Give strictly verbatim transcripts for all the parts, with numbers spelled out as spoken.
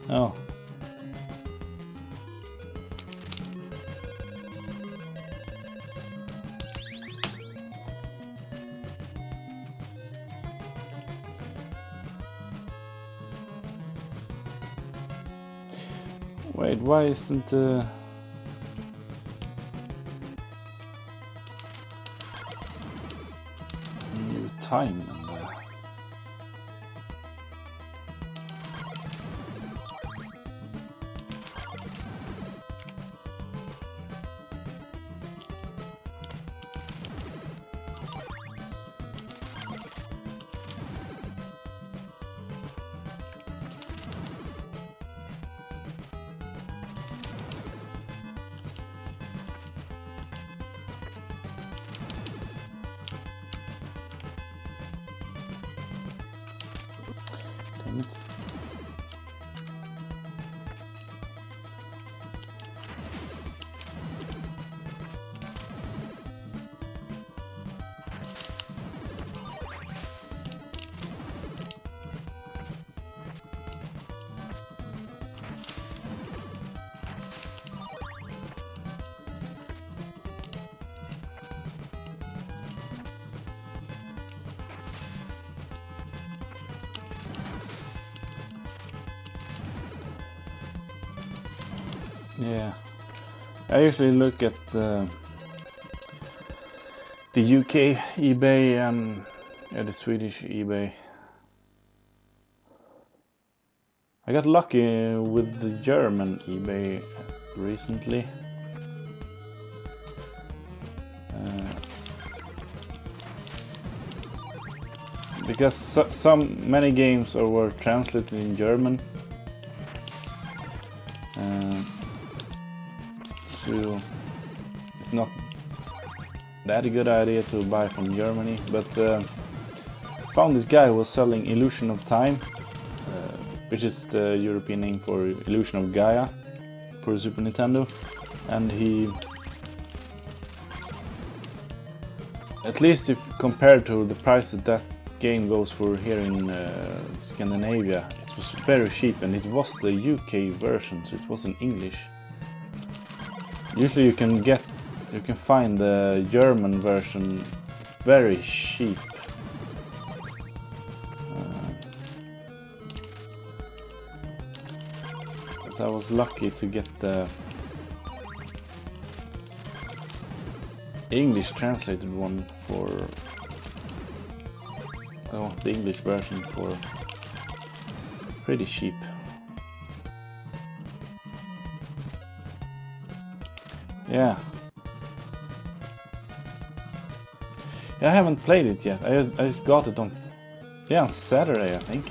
Oh. Wait, why isn't the new time in there? Damn it. Yeah, I usually look at uh, the U K eBay and yeah, the Swedish eBay. I got lucky with the German eBay recently. Uh, because so, some many games are were translated in German. Uh, so it's not that a good idea to buy from Germany, but uh, found this guy who was selling Illusion of Time, uh, which is the European name for Illusion of Gaia for Super Nintendo, and he, at least if compared to the price that that game goes for here in uh, Scandinavia, it was very cheap, and it was the U K version, so it was in English. Usually you can get, you can find the German version very cheap. Uh, but I was lucky to get the English translated one for, oh, the English version for pretty cheap. Yeah. Yeah, I haven't played it yet. I just, I just got it on, yeah, on Saturday, I think.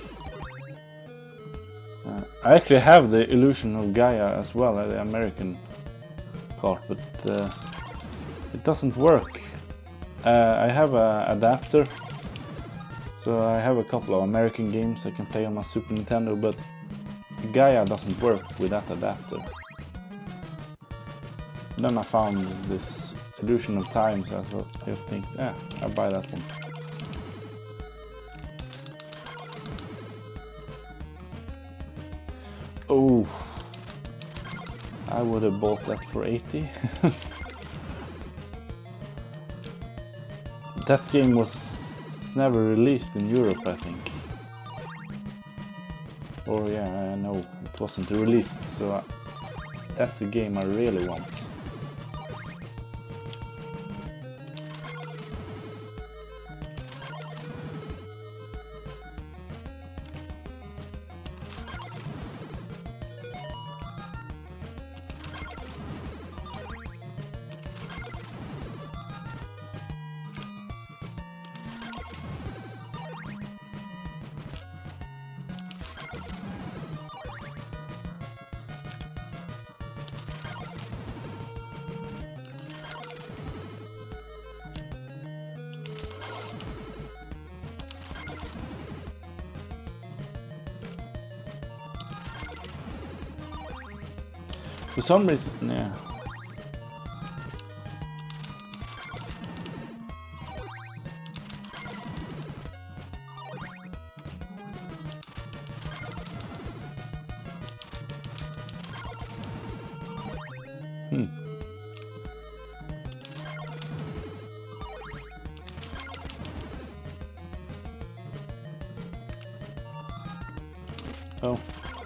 Uh, I actually have the Illusion of Gaia as well, uh, the American cart, but uh, it doesn't work. Uh, I have a adapter, so I have a couple of American games I can play on my Super Nintendo, but the Gaia doesn't work with that adapter. Then I found this Illusion of Time, so I just think, yeah, I'll buy that one. Oh, I would have bought that for eighty. That game was never released in Europe, I think. Or yeah, I know it wasn't released, so I, that's a game I really want. For some reason, yeah. Oh.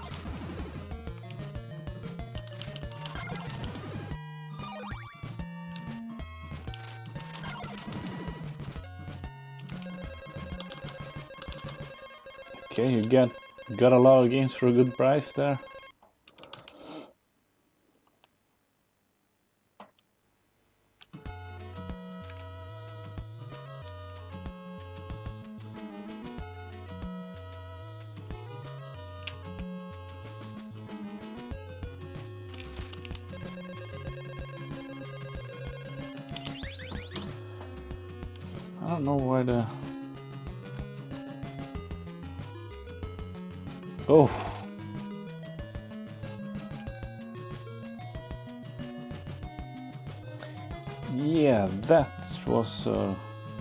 Okay, you get got a lot of games for a good price there. I don't know why the... Oh! Yeah, that was a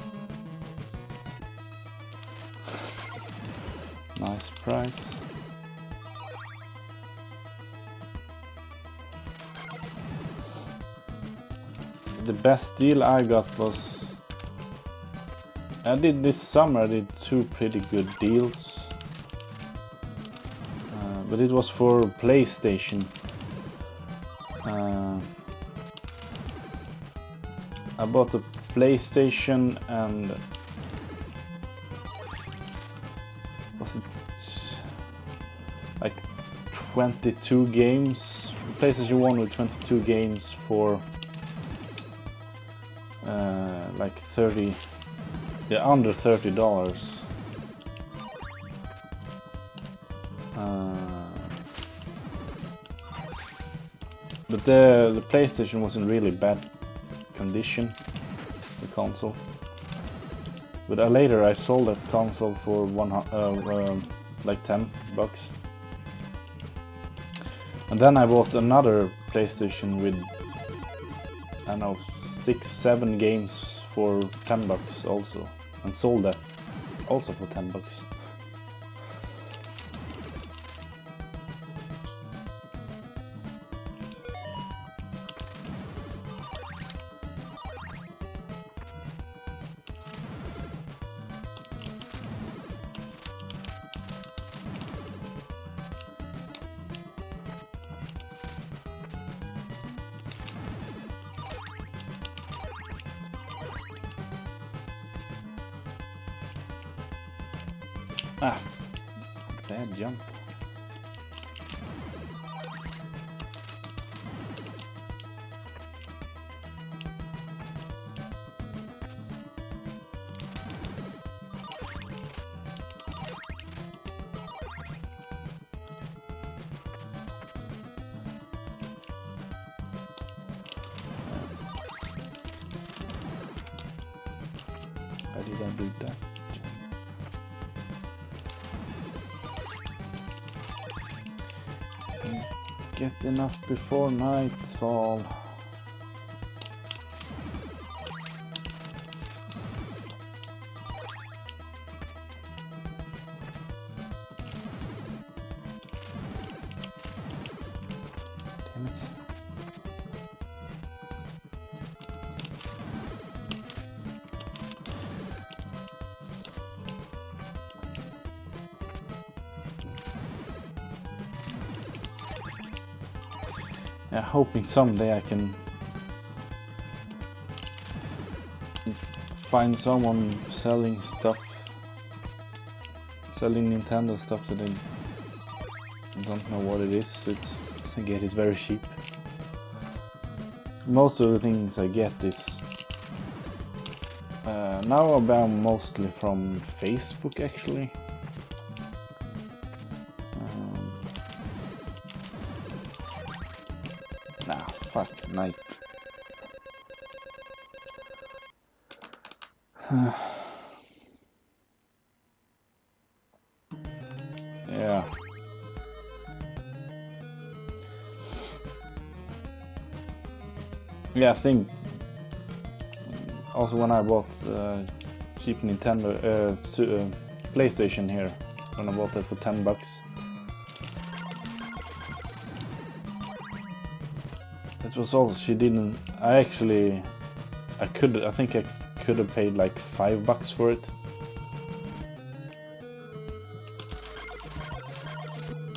nice price. The best deal I got was... I did this summer, I did two pretty good deals. Uh, but it was for PlayStation. Uh, I bought a PlayStation and... Was it like twenty-two games? PlayStation one with twenty-two games for uh, like thirty... Yeah, under thirty dollars. Uh, but the the PlayStation was in really bad condition, the console. But uh, later I sold that console for one uh, uh, like ten bucks. And then I bought another PlayStation with I don't know six, seven games for ten bucks also. And sold that also for ten bucks. Ah, bad jump. How did I do that? Get enough before nightfall. Damn it. Yeah, hoping someday I can find someone selling stuff, selling Nintendo stuff that I don't know what it is. It's I get it very cheap. Most of the things I get is uh, now I buy mostly from Facebook actually. Nah, fuck, night. Yeah. Yeah, I think also when I bought uh, cheap Nintendo uh, uh, PlayStation here, when I bought it for ten bucks. It was also, she didn't, I actually, I could, I think I could have paid like five bucks for it.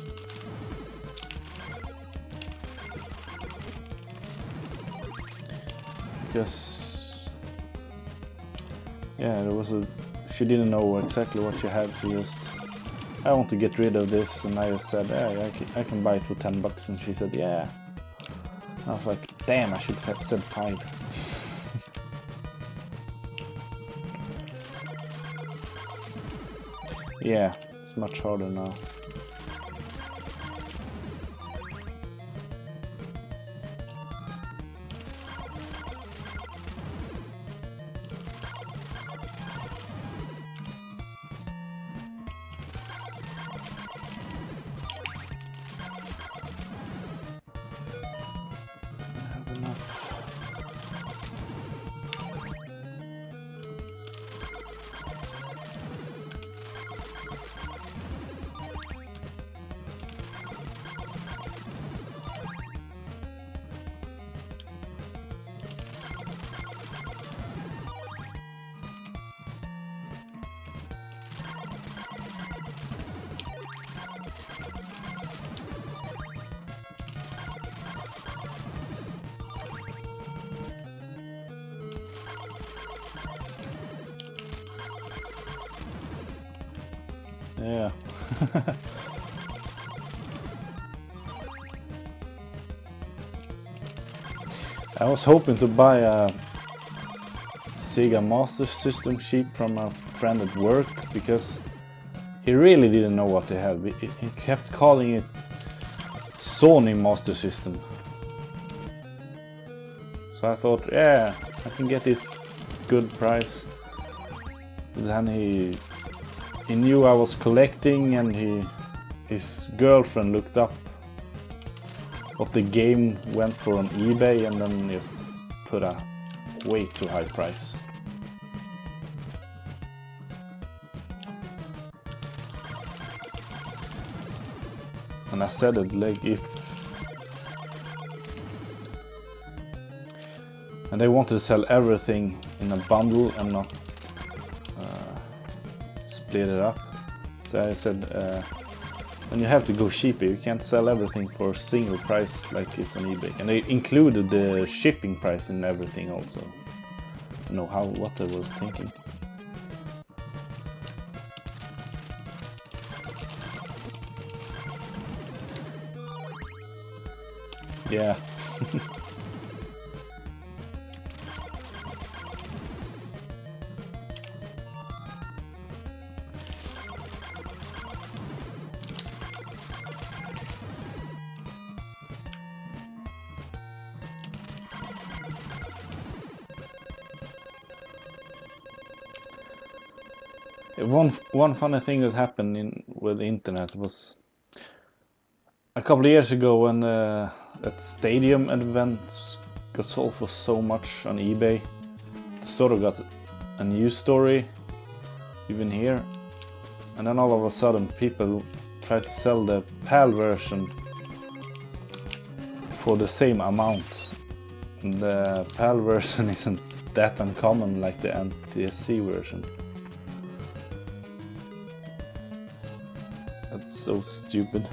because yeah, there was a she didn't know exactly what she had. She just, I want to get rid of this, and I just said, hey, I can, I can buy it for ten bucks, and she said, yeah. I was like, damn, I should have said five. Yeah, it's much harder now. Yeah. I was hoping to buy a Sega Master System cheap from a friend at work, because he really didn't know what they had. He kept calling it Sony Master System. So I thought, yeah, I can get this good price. Then he he knew I was collecting, and he his girlfriend looked up what the game went for on eBay, and then just put a way too high price. And I said it, like, if and they wanted to sell everything in a bundle and not uh, split it up. So I said, uh, and you have to go cheaper. You can't sell everything for a single price like it's on eBay. And they included the shipping price in everything also. I don't know how what I was thinking. Yeah. One one funny thing that happened in with the internet was a couple of years ago when uh, that stadium event got sold for so much on eBay. It sort of got a news story even here, and then all of a sudden people tried to sell the PAL version for the same amount. And the PAL version isn't that uncommon like the N T S C version. That's so stupid.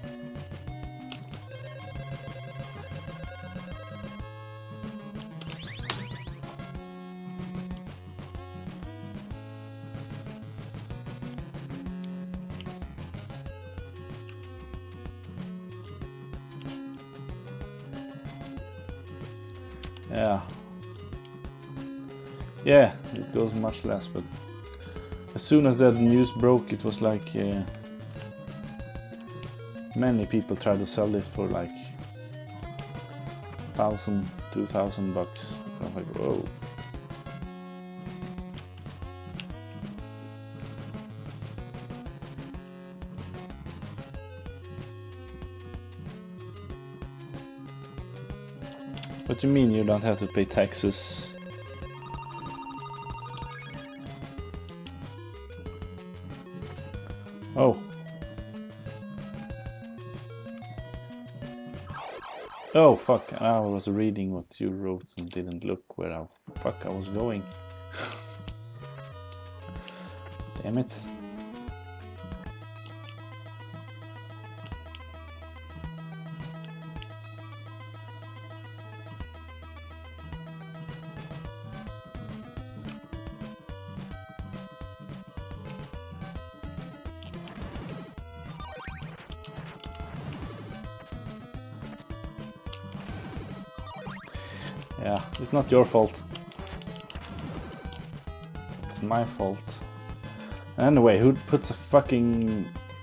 Yeah. Yeah, it goes much less, but as soon as that news broke, it was like uh, many people tried to sell this for like thousand, two thousand bucks. I was like, whoa. What do you mean you don't have to pay taxes? Oh. Oh fuck, I was reading what you wrote and didn't look where the fuck I was going. Damn it. Yeah, it's not your fault. It's my fault. Anyway, who puts a fucking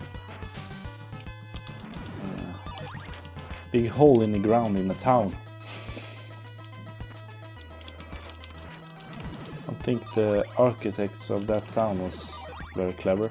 uh, big hole in the ground in a town? I don't think the architects of that town was very clever.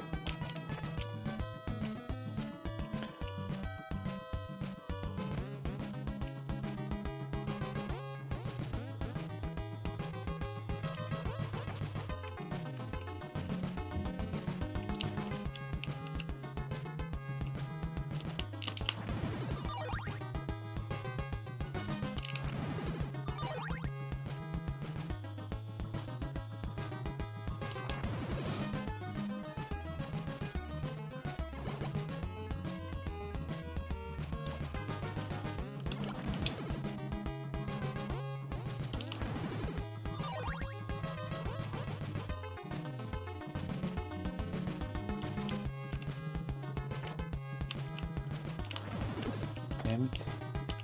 Damn it.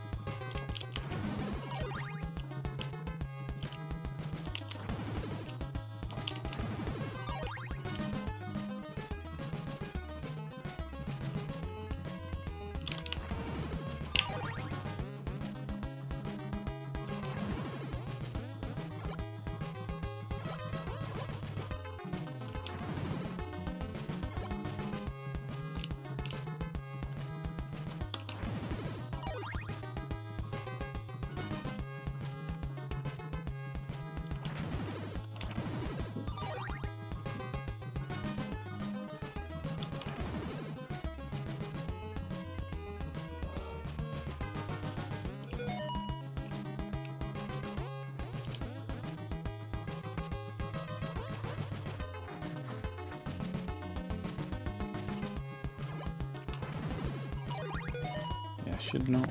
Should know.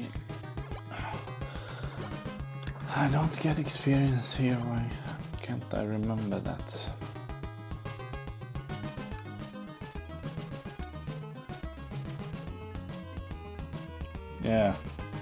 I don't get experience here. Why can't I remember that? Yeah.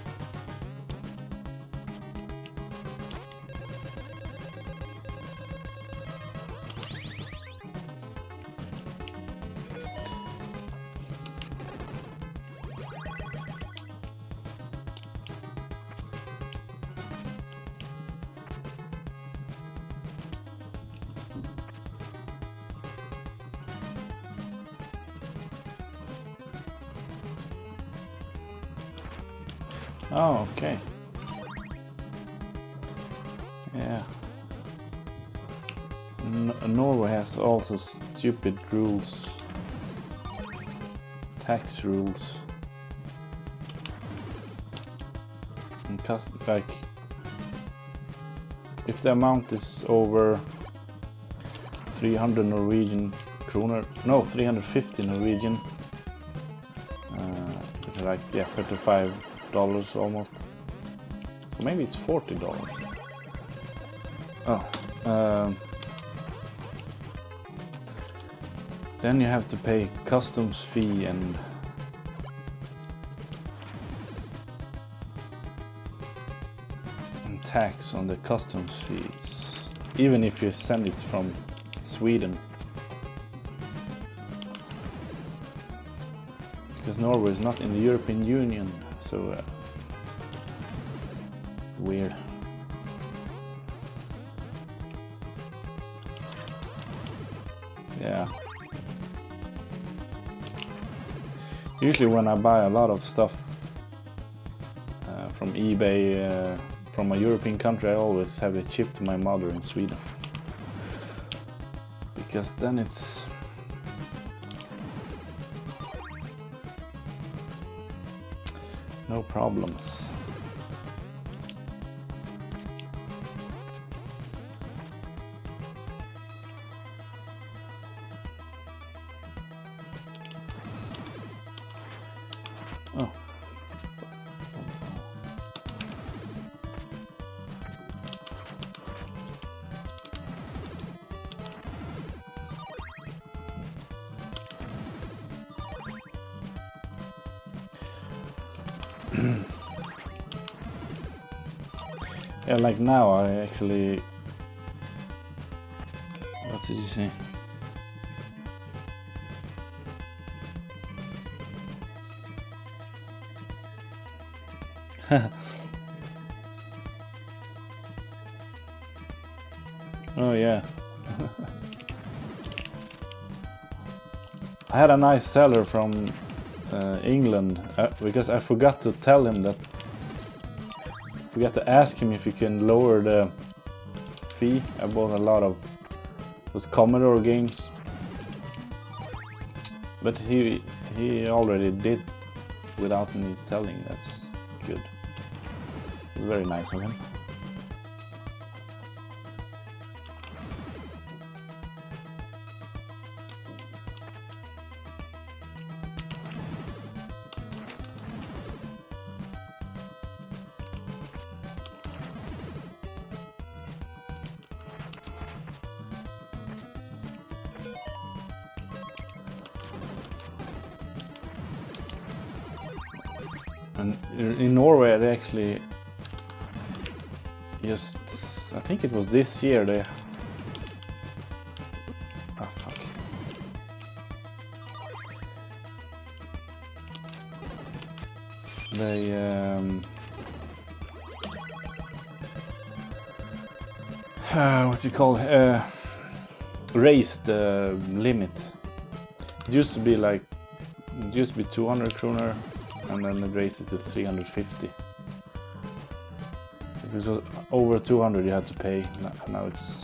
Oh, okay. Yeah. N Norway has also stupid rules. Tax rules. And cost, like, if the amount is over three hundred Norwegian kroner, no, three hundred fifty Norwegian, uh, which is like, yeah, thirty-five dollars almost, or maybe it's forty dollars. Oh, um, then you have to pay customs fee and and tax on the customs fees, even if you send it from Sweden, because Norway is not in the European Union. So uh, weird. Yeah. Usually when I buy a lot of stuff uh, from eBay uh, from a European country, I always have it shipped to my mother in Sweden, because then it's no problems. Oh. Yeah, like now I actually... What did you say? Oh yeah. I had a nice seller from uh, England uh, because I forgot to tell him that. Forgot to ask him if he can lower the fee. I bought a lot of those Commodore games, but he he already did without me telling. That's good. It's very nice of him. And in Norway they actually just, I think it was this year they... Ah, fuck. They um... Uh, what do you call it? Uh, raised the limit. It used to be like, it used to be two hundred kroner. And then it raised it to three hundred fifty. If it was over two hundred you had to pay, now it's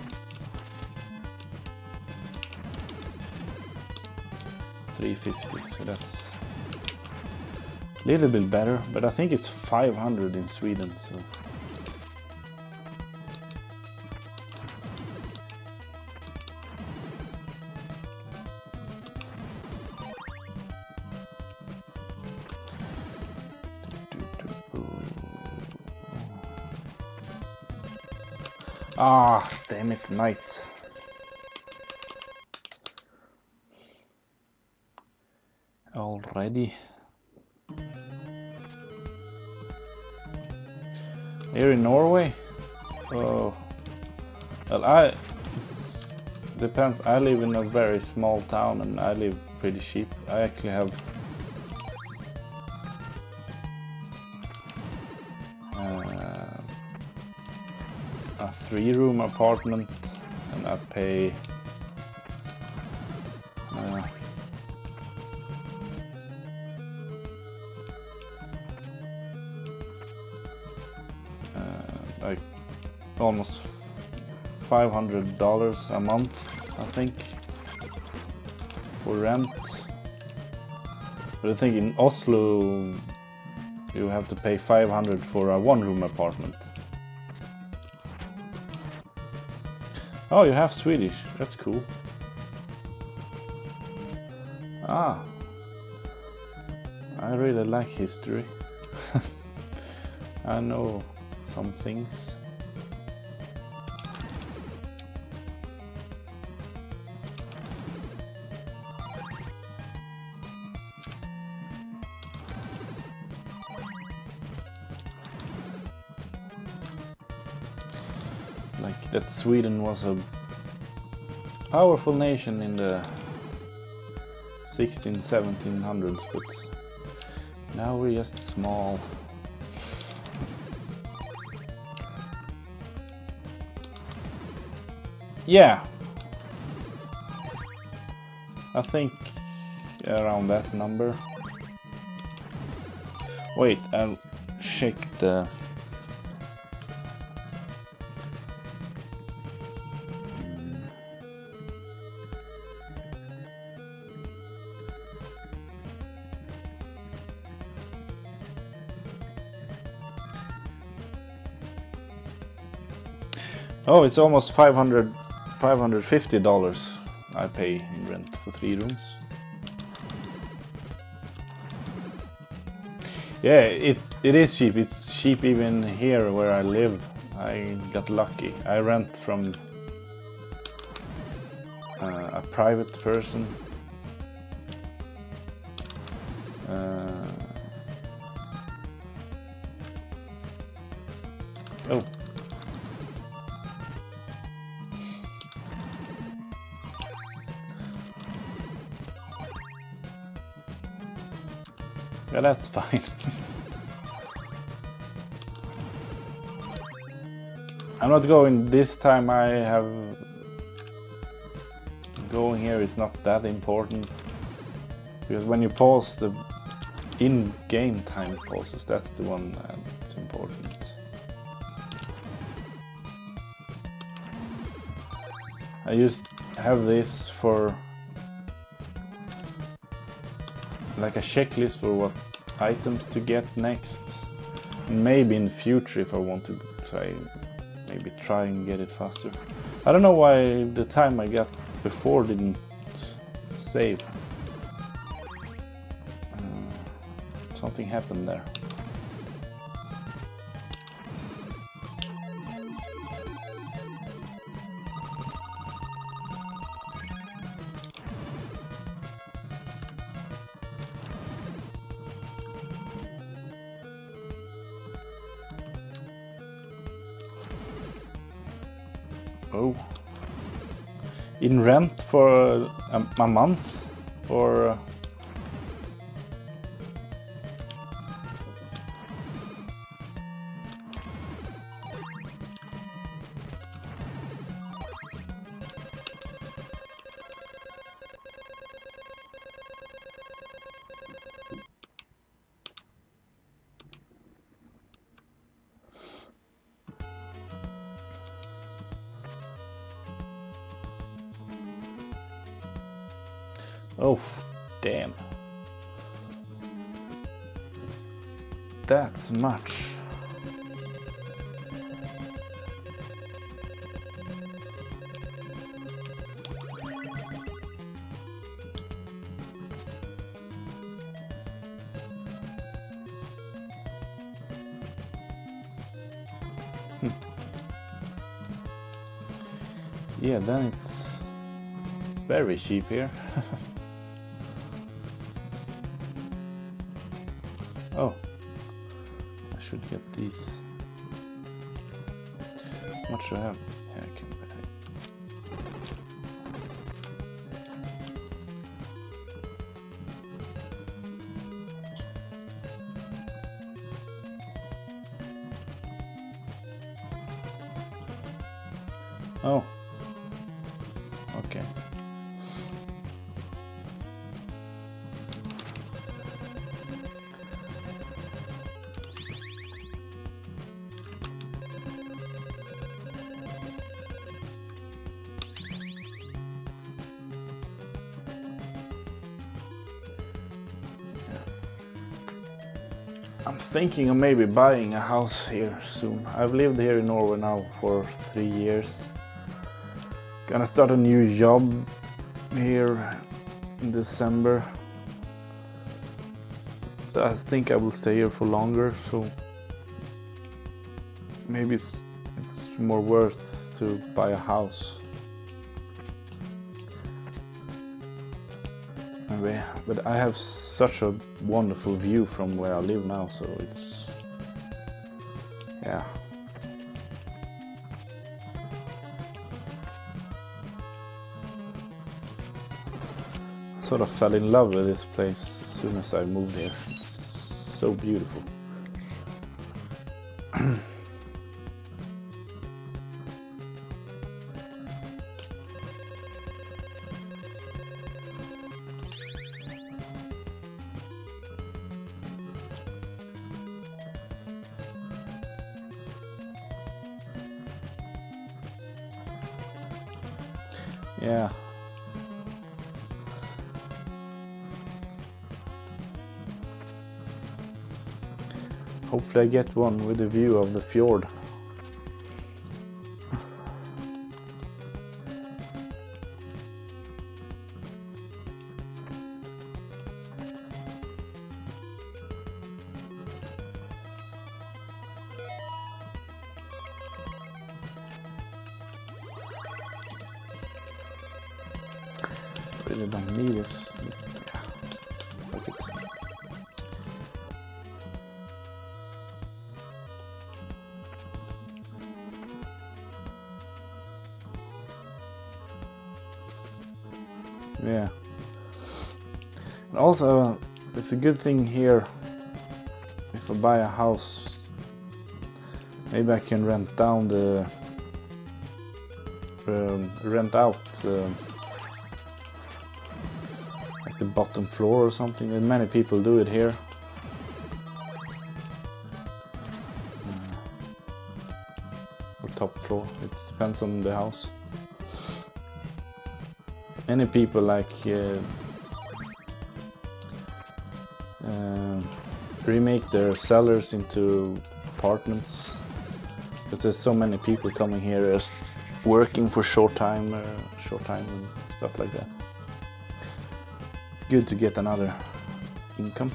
three fifty, so that's a little bit better, but I think it's five hundred in Sweden, so... Ah, damn it, night. Already. Here in Norway? Oh, well, I... It depends. I live in a very small town and I live pretty cheap. I actually have... a three-room apartment, and I pay uh, uh, like almost five hundred dollars a month, I think, for rent. But I think in Oslo you have to pay five hundred for a one-room apartment. Oh, you have Swedish. That's cool. Ah. I really like history. I know some things. Like that Sweden was a powerful nation in the sixteen, seventeen hundreds, but now we're just small. Yeah, I think around that number. Wait, I'll check the... Oh, it's almost five hundred, five hundred fifty dollars I pay in rent for three rooms. Yeah, it it is cheap. It's cheap even here where I live. I got lucky. I rent from uh, a private person. Uh, Oh. Yeah, that's fine. I'm not going this time. I have going here is not that important, because when you pause the in-game time pauses, that's the one that's important. I just have this for like a checklist for what items to get next. Maybe in the future, if I want to try, maybe try and get it faster. I don't know why the time I got before didn't save. Uh, something happened there. Oh, in rent for a, a month, or uh, oh, damn. That's much. Hmm. Yeah, then it's very cheap here. Oh, I should get these. How much do I have? Yeah, I can buy. Oh, okay. I'm thinking of maybe buying a house here soon. I've lived here in Norway now for three years. Gonna start a new job here in December. I think I will stay here for longer, so maybe it's, it's more worth to buy a house. But I have such a wonderful view from where I live now, so it's, yeah. I sort of fell in love with this place as soon as I moved here. It's so beautiful. Yeah. Hopefully I get one with a view of the fjord. Really don't need this. Yeah. Fuck it. Yeah. And also, it's a good thing here. If I buy a house, maybe I can rent down the um, rent out uh, like the bottom floor or something. And many people do it here. Uh, or top floor. It depends on the house. Many people like uh, uh, remake their cellars into apartments because there's so many people coming here as working for short time, uh, short time and stuff like that. It's good to get another income.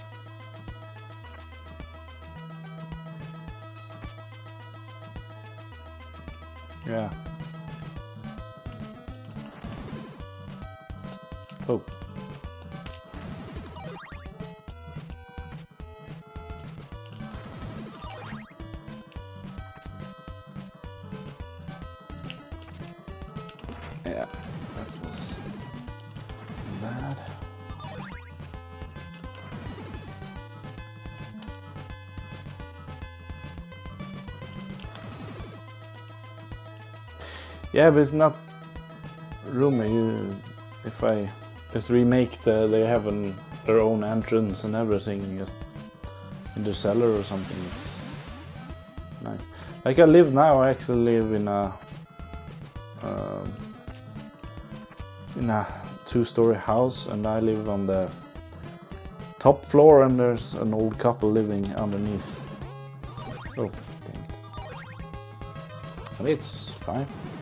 Yeah. Oh. Yeah, that was bad. Yeah, but it's not roomy. You, if I just remake the, they have an, their own entrance and everything, just in the cellar or something. It's nice. Like I live now, I actually live in a um, in a two-story house, and I live on the top floor, and there's an old couple living underneath. Oh, dang it. But it's fine.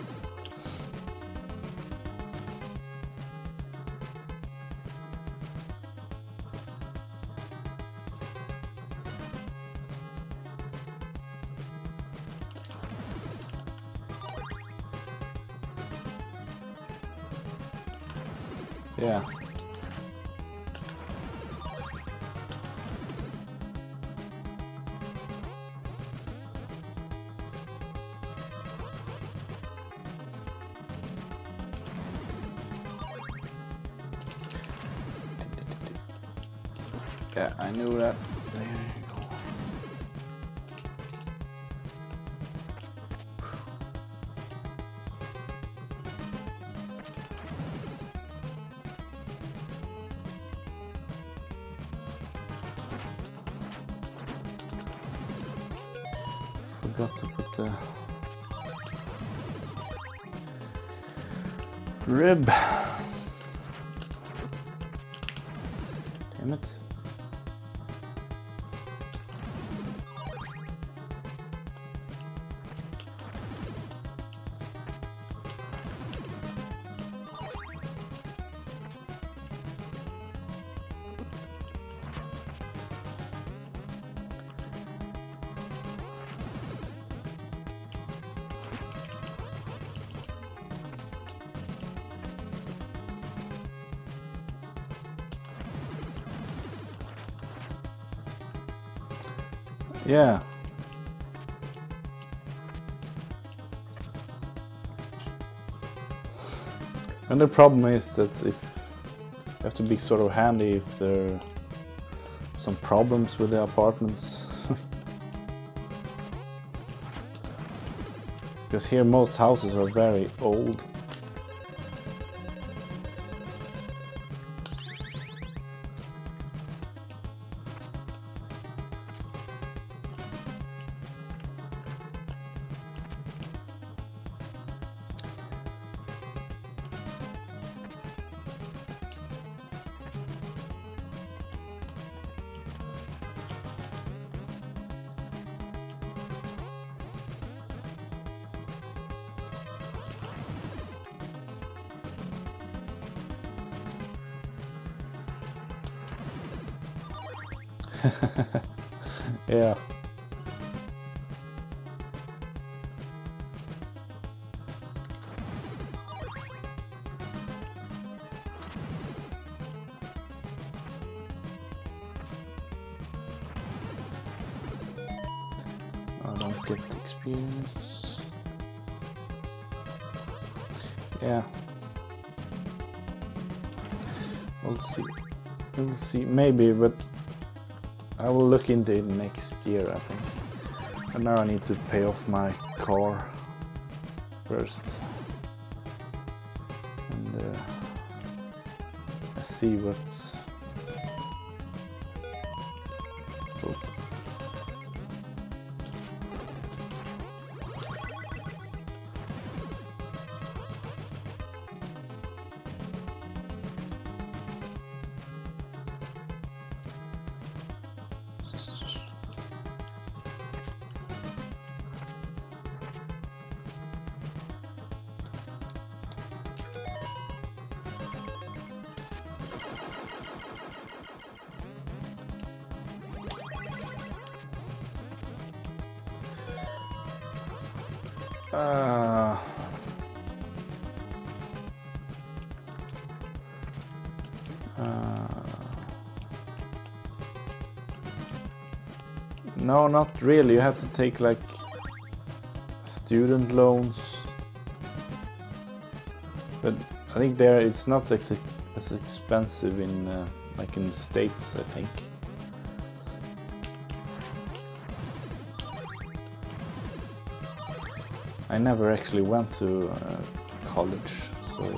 Yeah. Yeah, I knew that. There you go. Forgot to put the rib. Damn it. Yeah. And the problem is that if you have to be sort of handy if there are some problems with the apartments. Because here most houses are very old. Yeah. I don't get the experience. Yeah. We'll see. We'll see. Maybe, but I will look into it next year, I think. And now I need to pay off my car first. And uh, I see what's... Oh. Uh, uh, no, not really. You have to take like student loans, but I think there it's not ex as expensive in uh, like in the States, I think. I never actually went to uh, college, so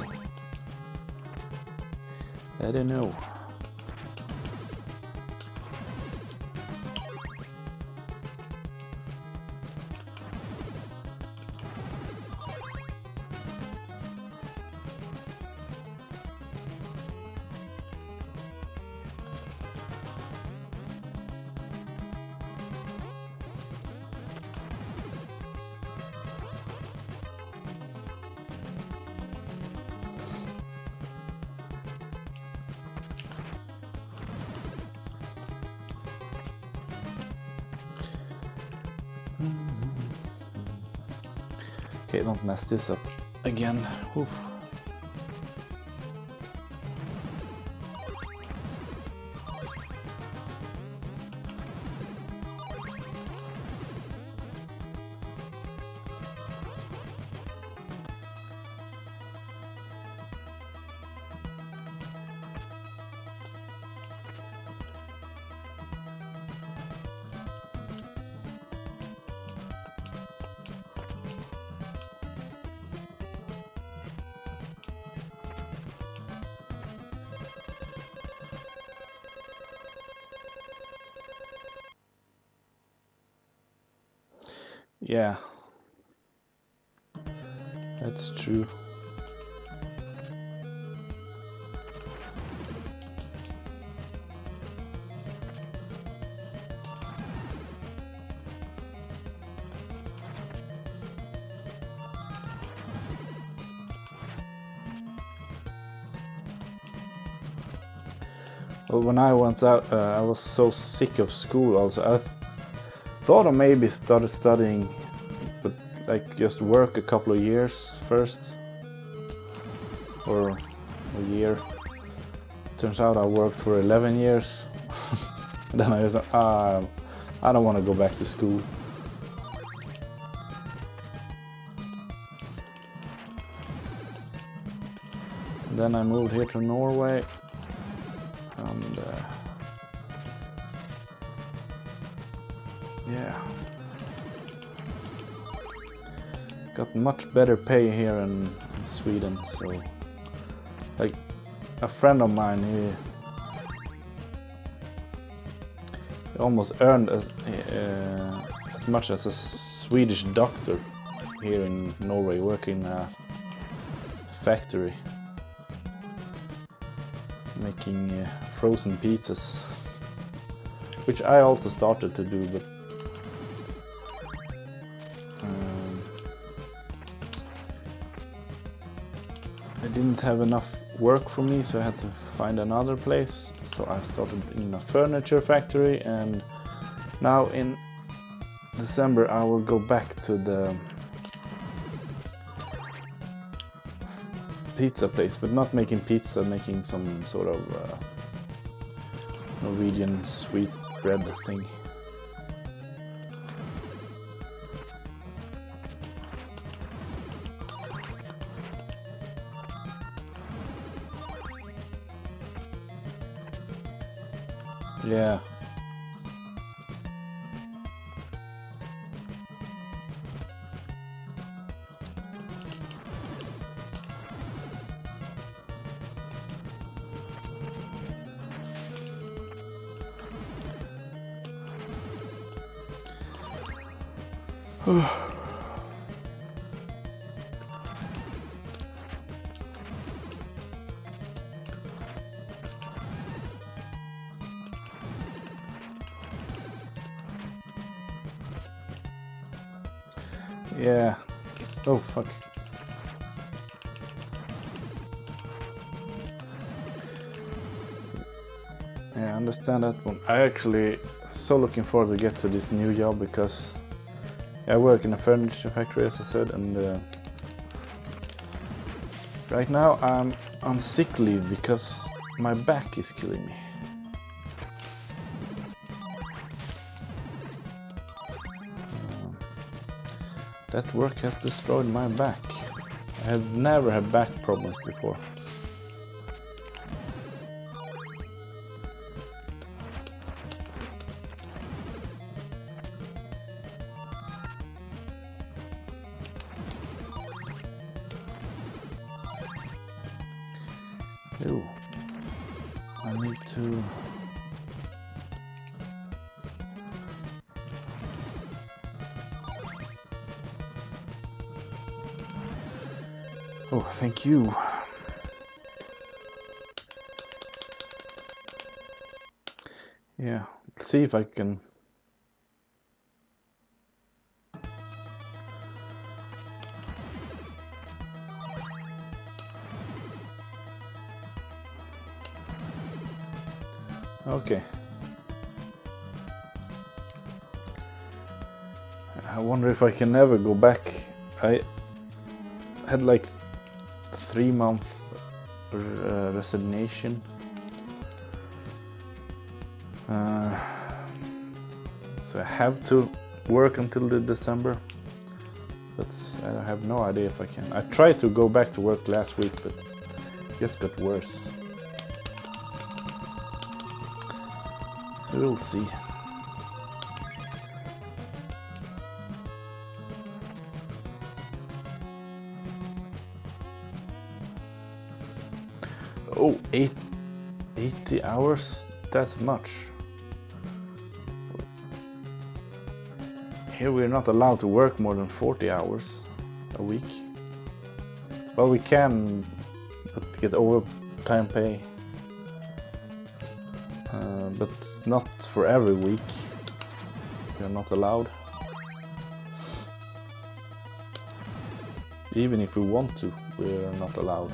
I don't know. Okay, don't mess this up again. Oof. Yeah, that's true. Well, when I went out, uh, I was so sick of school also. I th thought I maybe started studying, but like just work a couple of years first, or a year. Turns out I worked for eleven years. Then I was like, ah, I don't want to go back to school. And then I moved here to Norway, and uh, yeah, got much better pay here in, in Sweden. So, like, a friend of mine, he, he almost earned as uh, as much as a Swedish doctor here in Norway, working in a factory making uh, frozen pizzas, which I also started to do, but um, I didn't have enough work for me, so I had to find another place. So I started in a furniture factory, and now in December I will go back to the pizza place, but not making pizza, making some sort of uh, Norwegian sweet bread thing. Yeah. Yeah. Oh, fuck. Yeah, I understand that one. I actually so looking forward to get to this new job because I work in a furniture factory, as I said, and uh, right now I'm on sick leave because my back is killing me. That work has destroyed my back. I have never had back problems before. Ooh. I need to... Oh, thank you. Yeah, let's see if I can... Okay. I wonder if I can never go back. I had like three month uh, resignation. Uh, so I have to work until the December. But I have no idea if I can. I tried to go back to work last week, but it just got worse. So we'll see. Oh, eight, eighty hours? That's much. Here we're not allowed to work more than forty hours a week. Well, we can but get overtime pay. Uh, but not for every week. We're not allowed. Even if we want to, we're not allowed.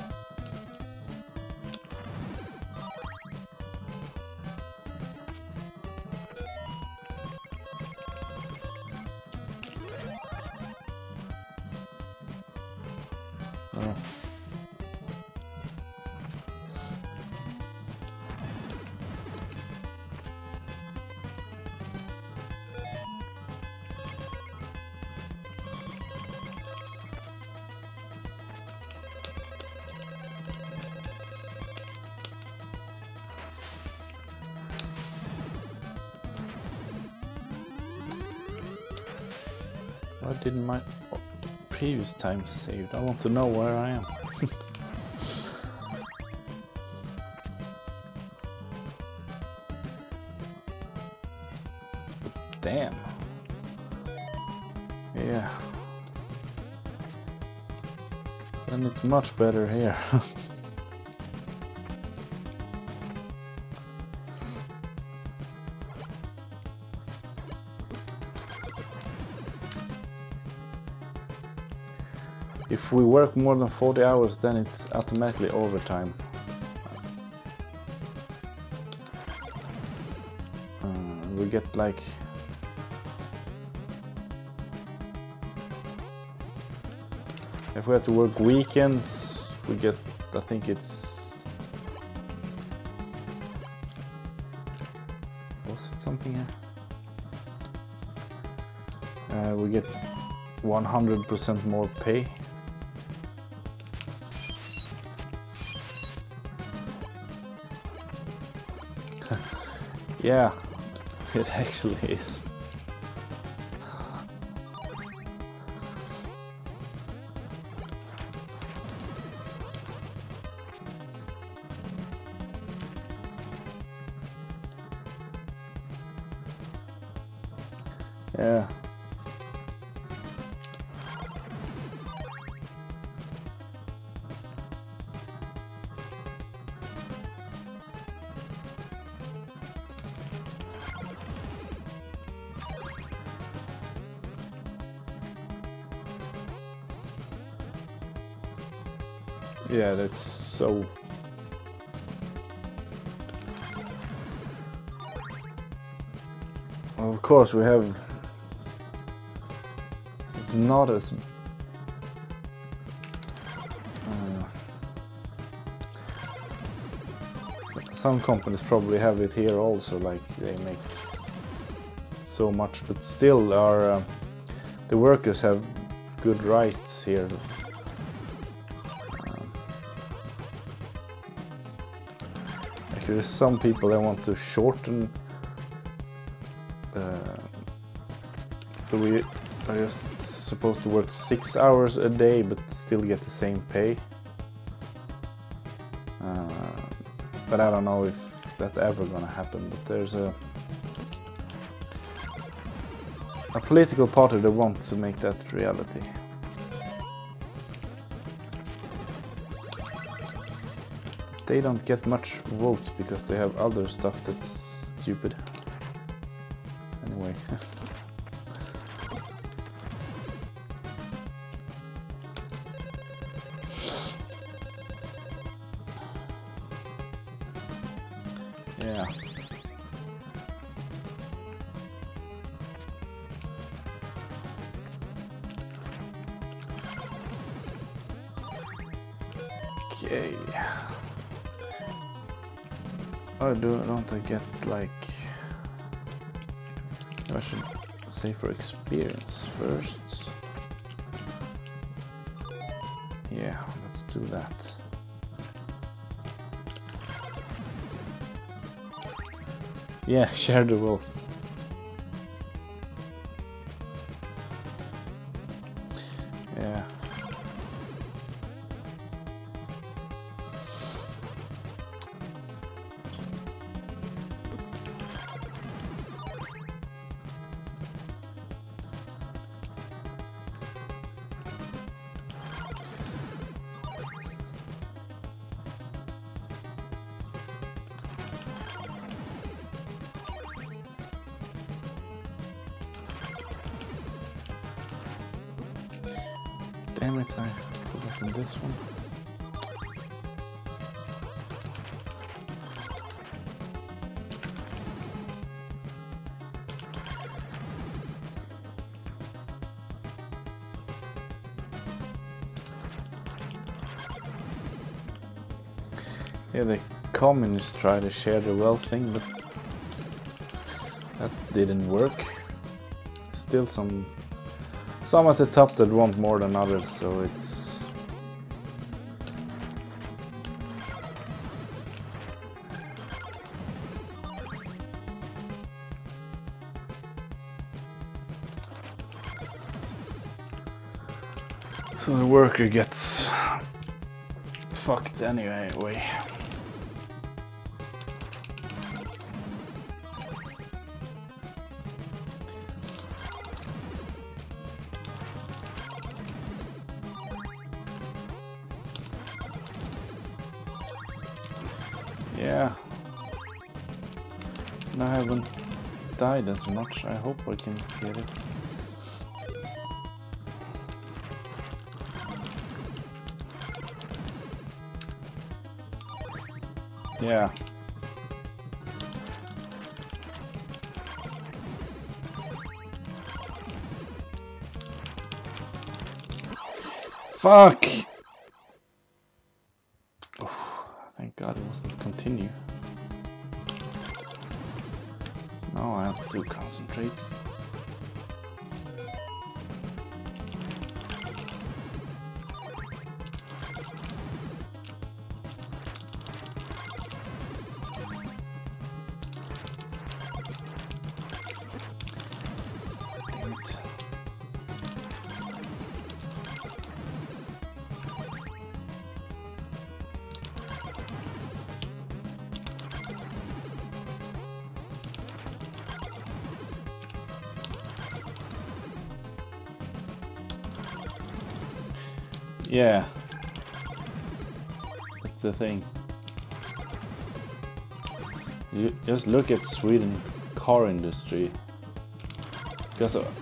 Uh. Why didn't my previous time saved? I want to know where I am. Damn. Yeah. Then it's much better here. If we work more than forty hours, then it's automatically overtime. Uh, we get like if we have to work weekends, we get, I think it's, was it something here? Uh, we get one hundred percent more pay. Yeah, it actually is. Yeah. Yeah, that's so... Of course we have... It's not as... Uh, some companies probably have it here also, like they make so much, but still our uh, the workers have good rights here. Um, actually, there's some people that want to shorten, uh, so we are just supposed to work six hours a day but still get the same pay. Uh, but I don't know if that's ever gonna happen, but there's a a political party that wants to make that reality. They don't get much votes because they have other stuff that's stupid. Anyway. Yeah. Okay. Oh, do don't I get like? I should say for experience first. Yeah, let's do that. Yeah, share the wealth. Yeah. Damn it, I forgot this one. Yeah, the communists try to share the wealth thing, but that didn't work. Still some some at the top that want more than others, so it's so the worker gets fucked anyway. Way. Yeah, and I haven't died as much. I hope I can get it. Yeah. Fuck! Thank God it wasn't continue. Now I have to concentrate. Yeah, that's the thing. You just look at Sweden car industry, because of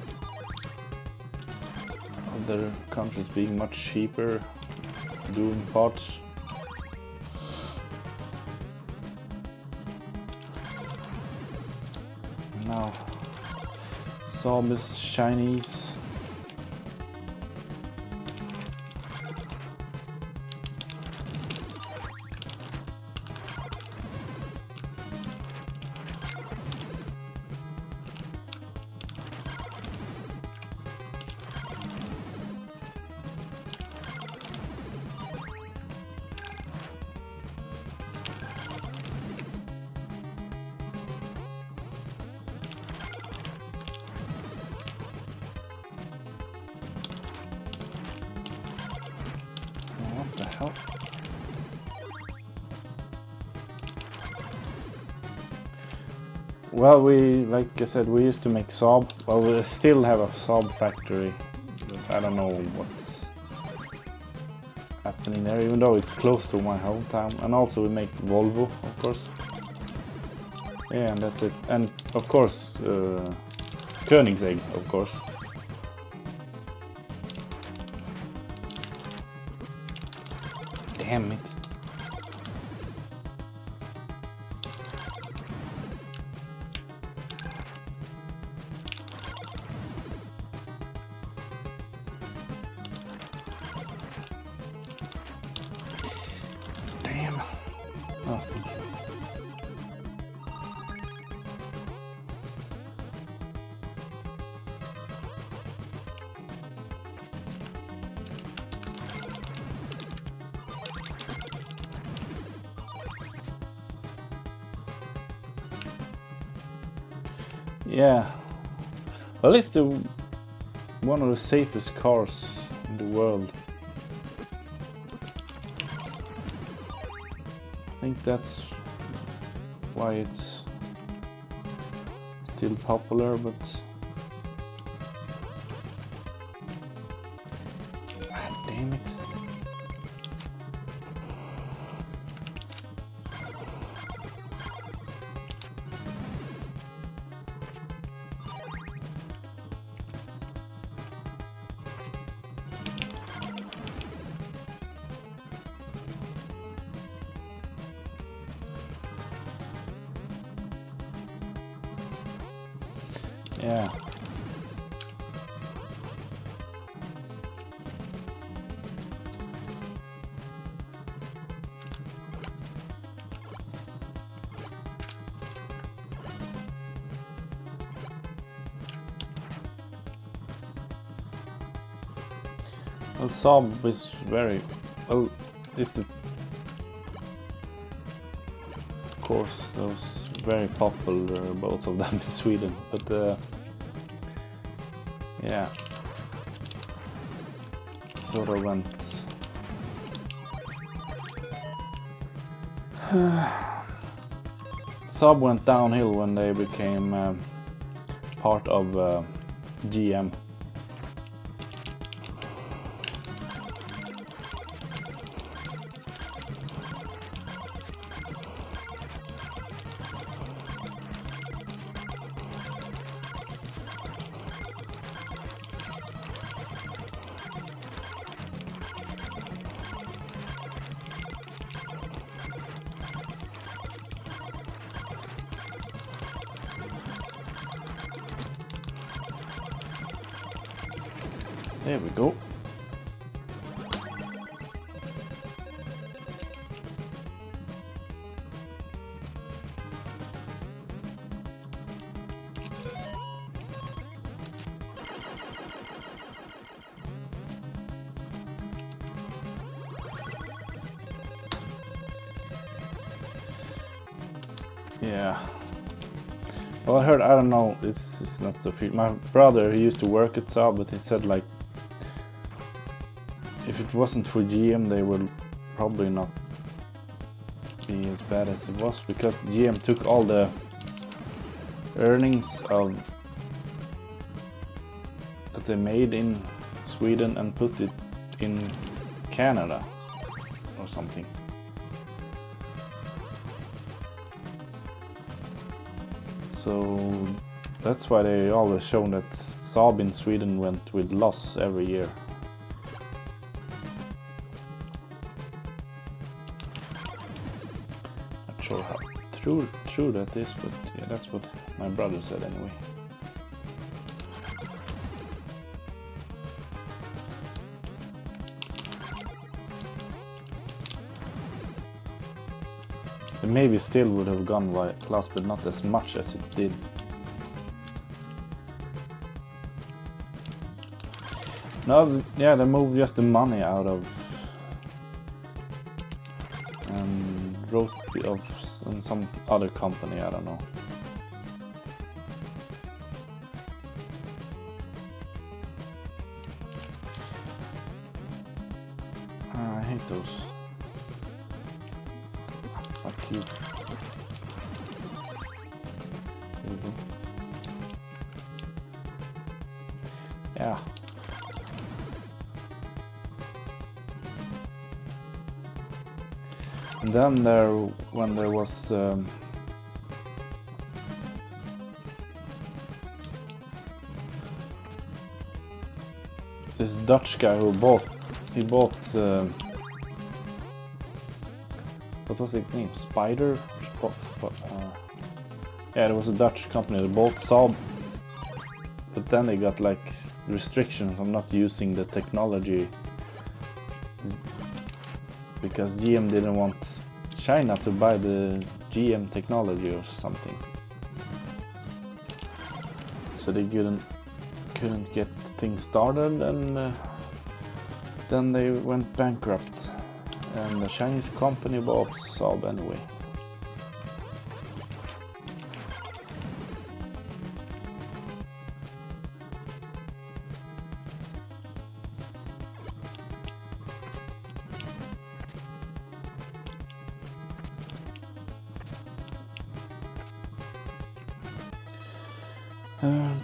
other countries being much cheaper doing parts. Now Saab is Chinese. What the hell? Well, we, like I said, we used to make Saab. Well, we still have a Saab factory. But I don't know what's happening there, even though it's close to my hometown. And also we make Volvo, of course. Yeah, and that's it. And of course, uh, Koenigsegg, of course. Damn it. Damn. Oh, thank you. Yeah, well, it's the one of the safest cars in the world. I think that's why it's still popular, but ah, damn it. Yeah. Well, Saab is very well. This is, of course, those very popular, both of them in Sweden, but uh, yeah, sort of went. Saab went downhill when they became um, part of uh, G M. There we go. Yeah. Well, I heard, I don't know, this is not so free. My brother, he used to work at Saab, but he said, like, if it wasn't for G M, they would probably not be as bad as it was, because G M took all the earnings of that they made in Sweden and put it in Canada or something. So that's why they always shown that Saab in Sweden went with loss every year. Not sure how true true that is, but yeah, that's what my brother said anyway. It maybe still would have gone by plus, but not as much as it did. No, yeah, they moved just the money out of and wrote of some other company, I don't know. Ah, I hate those. Fuck you. There we go. Yeah. And then there, when there was um, this Dutch guy who bought, he bought, uh, what was his name? Spider? Spot, spot, uh, yeah, there was a Dutch company that bought Saab, but then they got like restrictions on not using the technology because G M didn't want China to buy the G M technology or something. So they couldn't couldn't get things started, and uh, then they went bankrupt. And the Chinese company bought Saab anyway. Uh,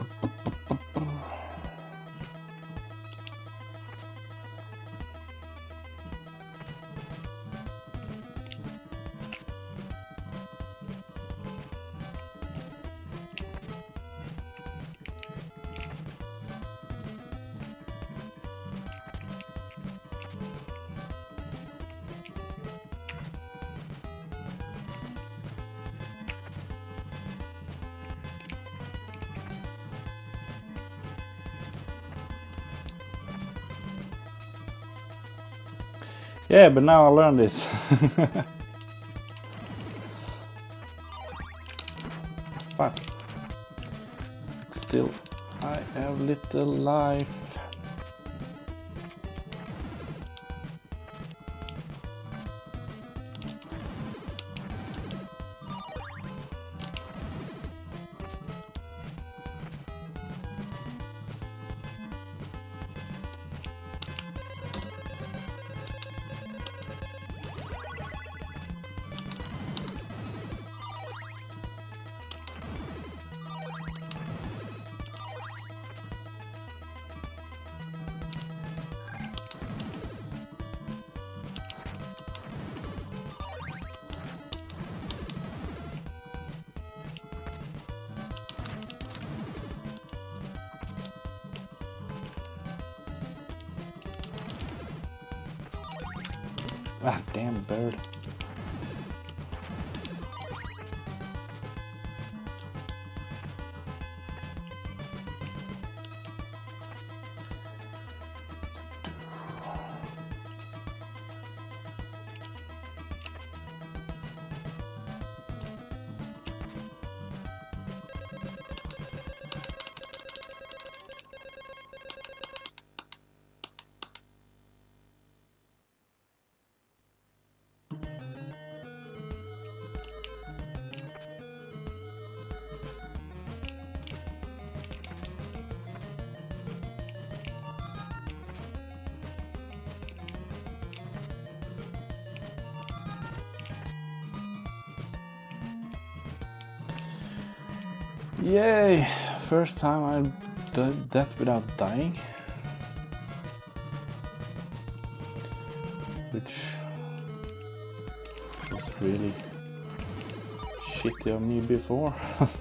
Yeah, but now I learned this. Fuck. Still, I have little life. Ah, damn bird. Yay! First time I did that without dying. Was really shitty of me before.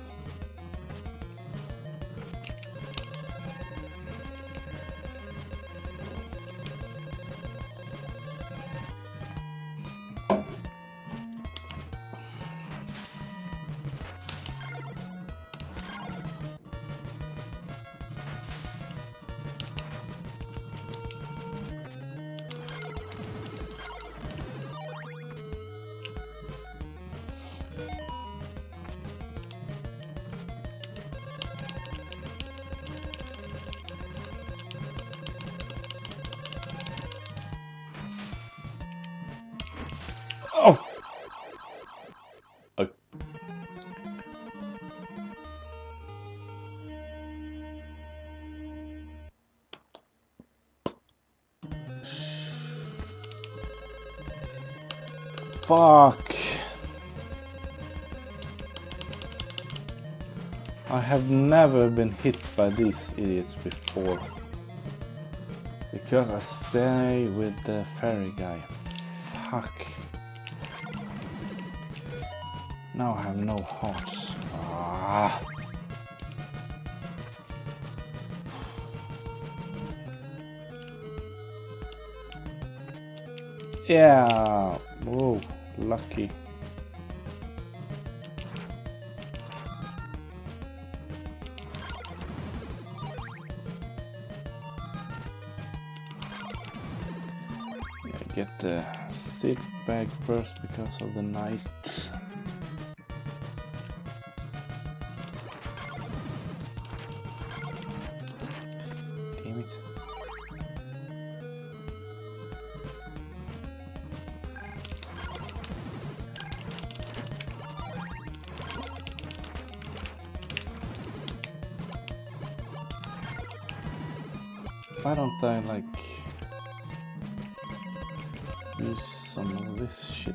Oh! Oh. Fuck! I have never been hit by these idiots before. Because I stay with the fairy guy. Fuck. Now I have no hearts. Ah. Yeah. Whoa, lucky. Yeah, get the seed bag first because of the night. Damn it. Why don't I like use some of this shit?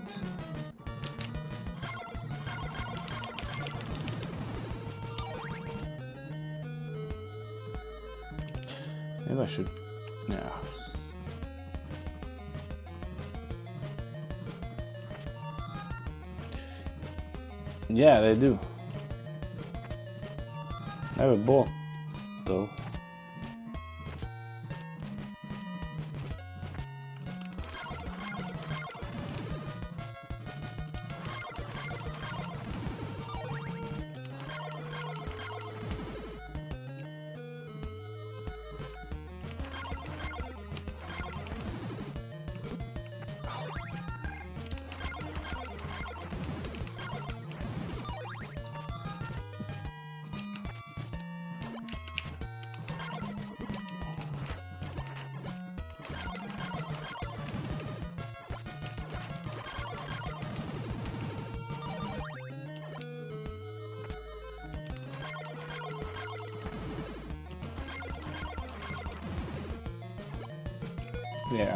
Maybe I should, yeah. Yeah, they do. Never bought though. Yeah.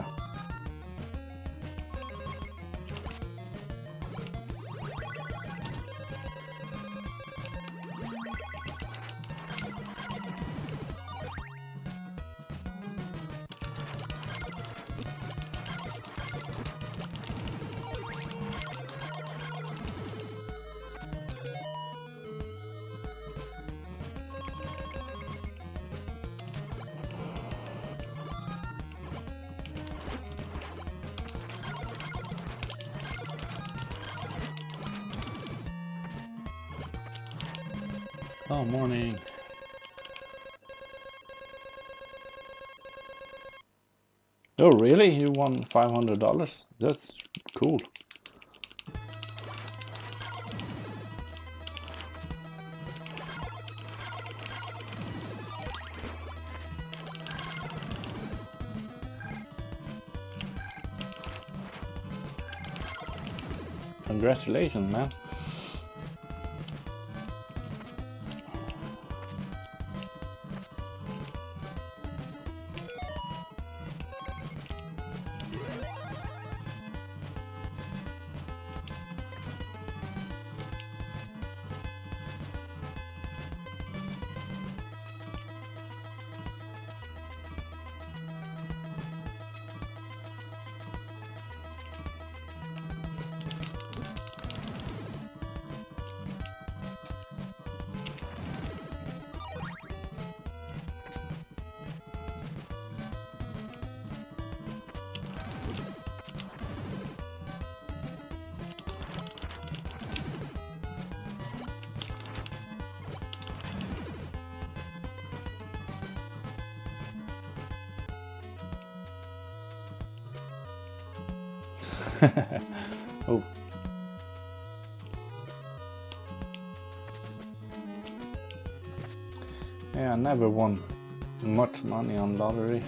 Oh, morning. Oh, really? You won five hundred dollars? That's cool. Congratulations, man. Oh. Yeah, I never won much money on lottery.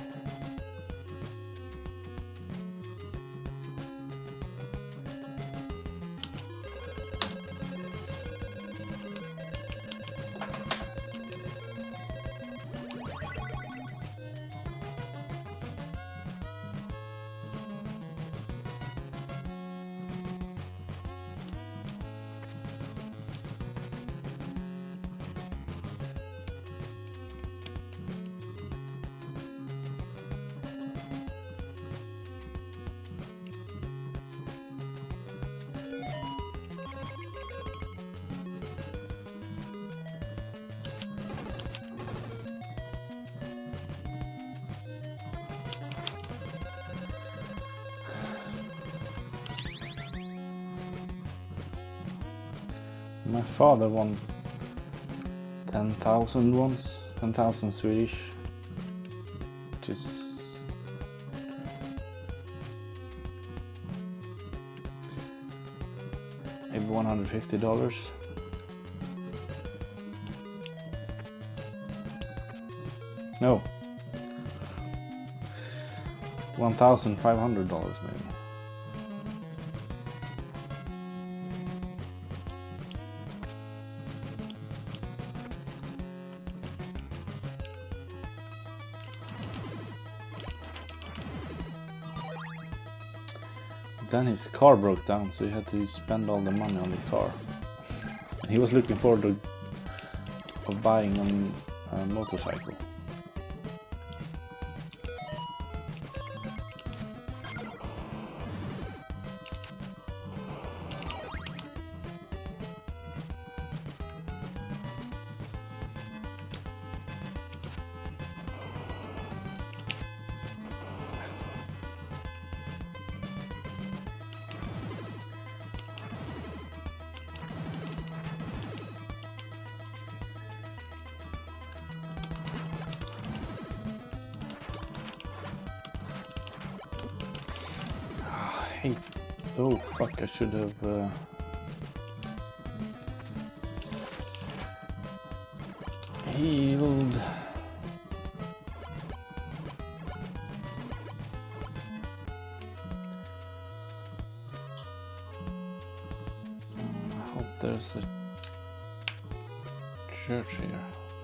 My father won ten thousand once, ten thousand Swedish, which is maybe one hundred fifty dollars. No, one thousand five hundred dollars maybe. Then his car broke down, so he had to spend all the money on the car. He was looking forward to of buying a, a motorcycle. Hey, oh fuck, I should have uh, healed. I hope there's a church here.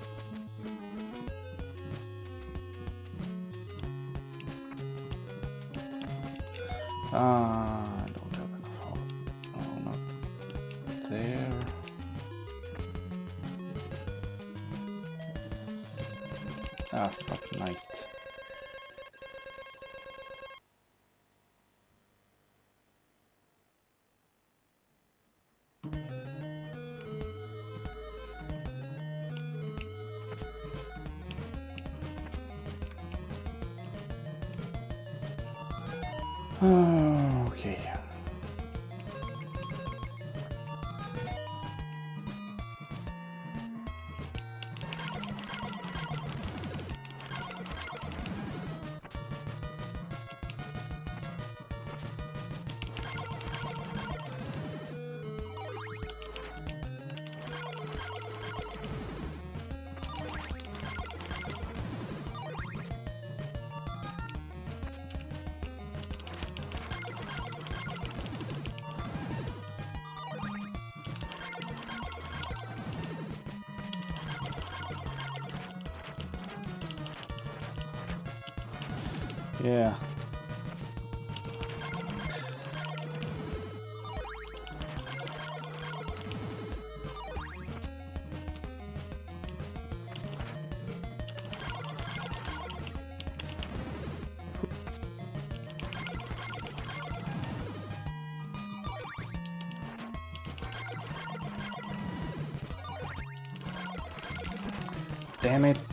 Ah, I don't have enough hole. Oh, not there. Ah, fuck, night. Okay. Yeah. Damn it.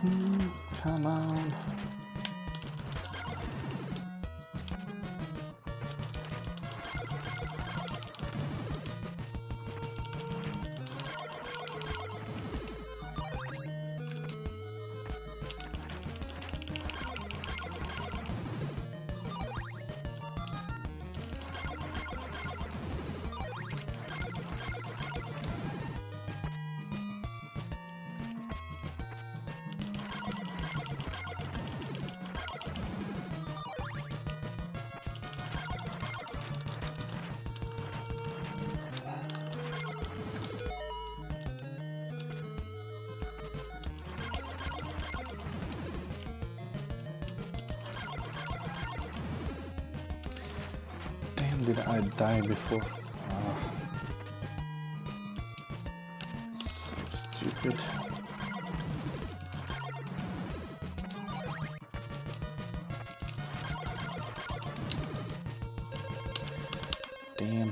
Come on. Did I die before? Ah. So stupid. Damn.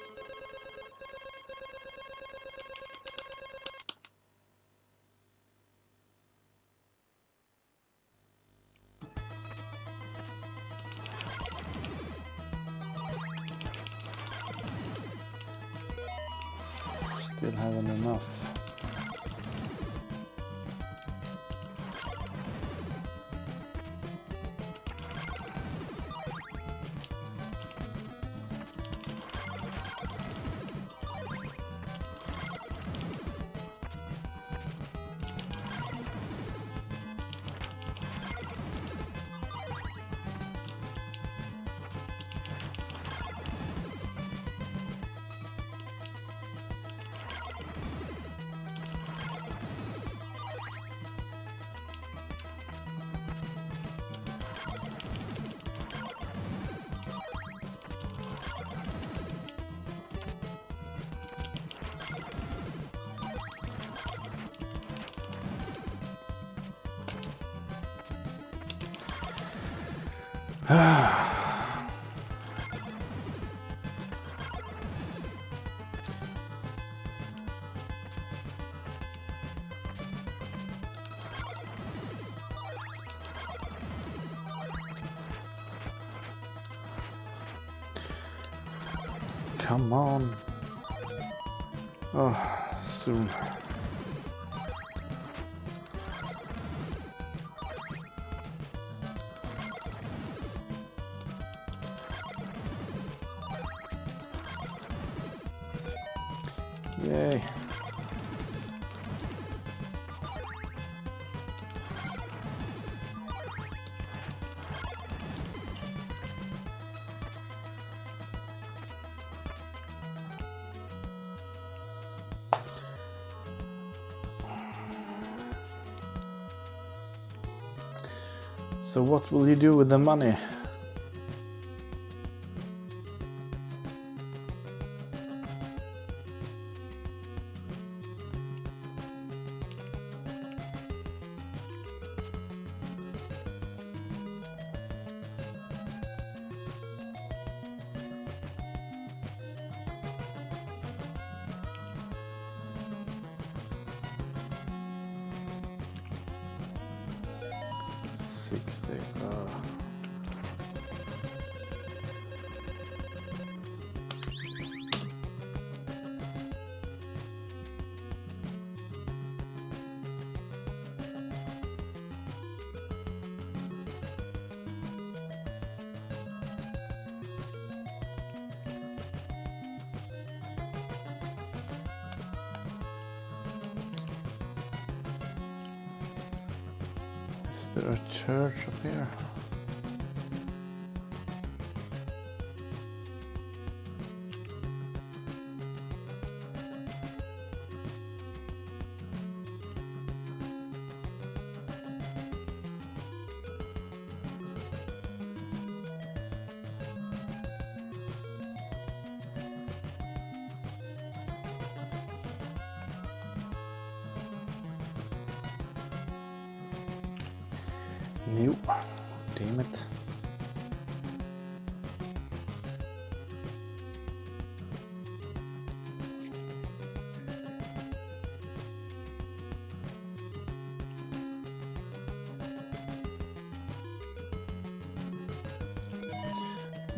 Still haven't enough. Come on. Oh, soon. Yay. So what will you do with the money? sixty. Uh. Is there a church up here? Nope. Damn it.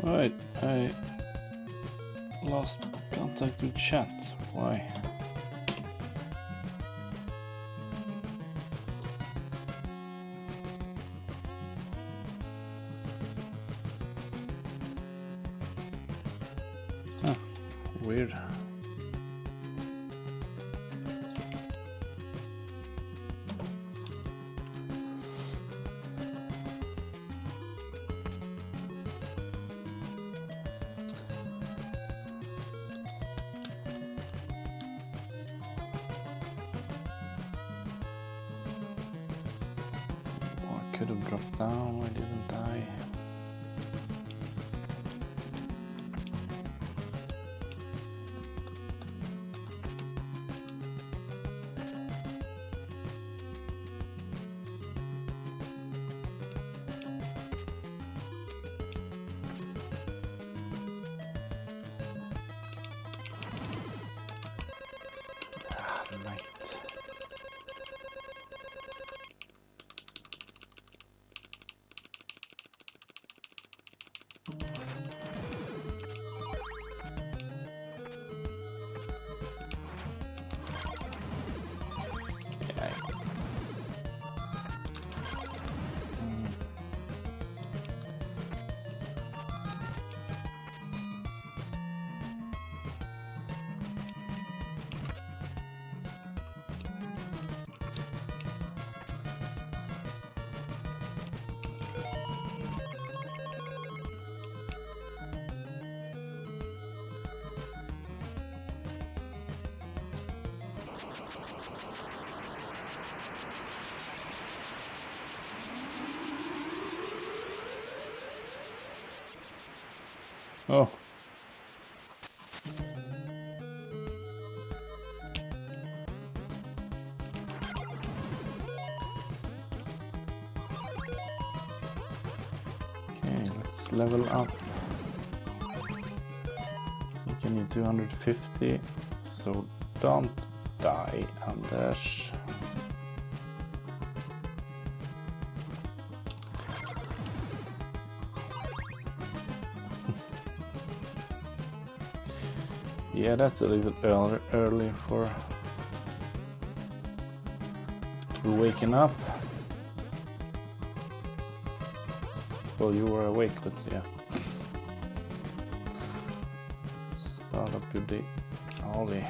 Alright, I lost contact with chat. Why? Huh, weird. Could have dropped down, why didn't I? Ah, night. Oh. Okay, let's level up. You can need two hundred fifty, so don't die, Anders. Yeah, that's a little early, early for for waking up. Well, you were awake, but yeah. Start up your day. Ollie.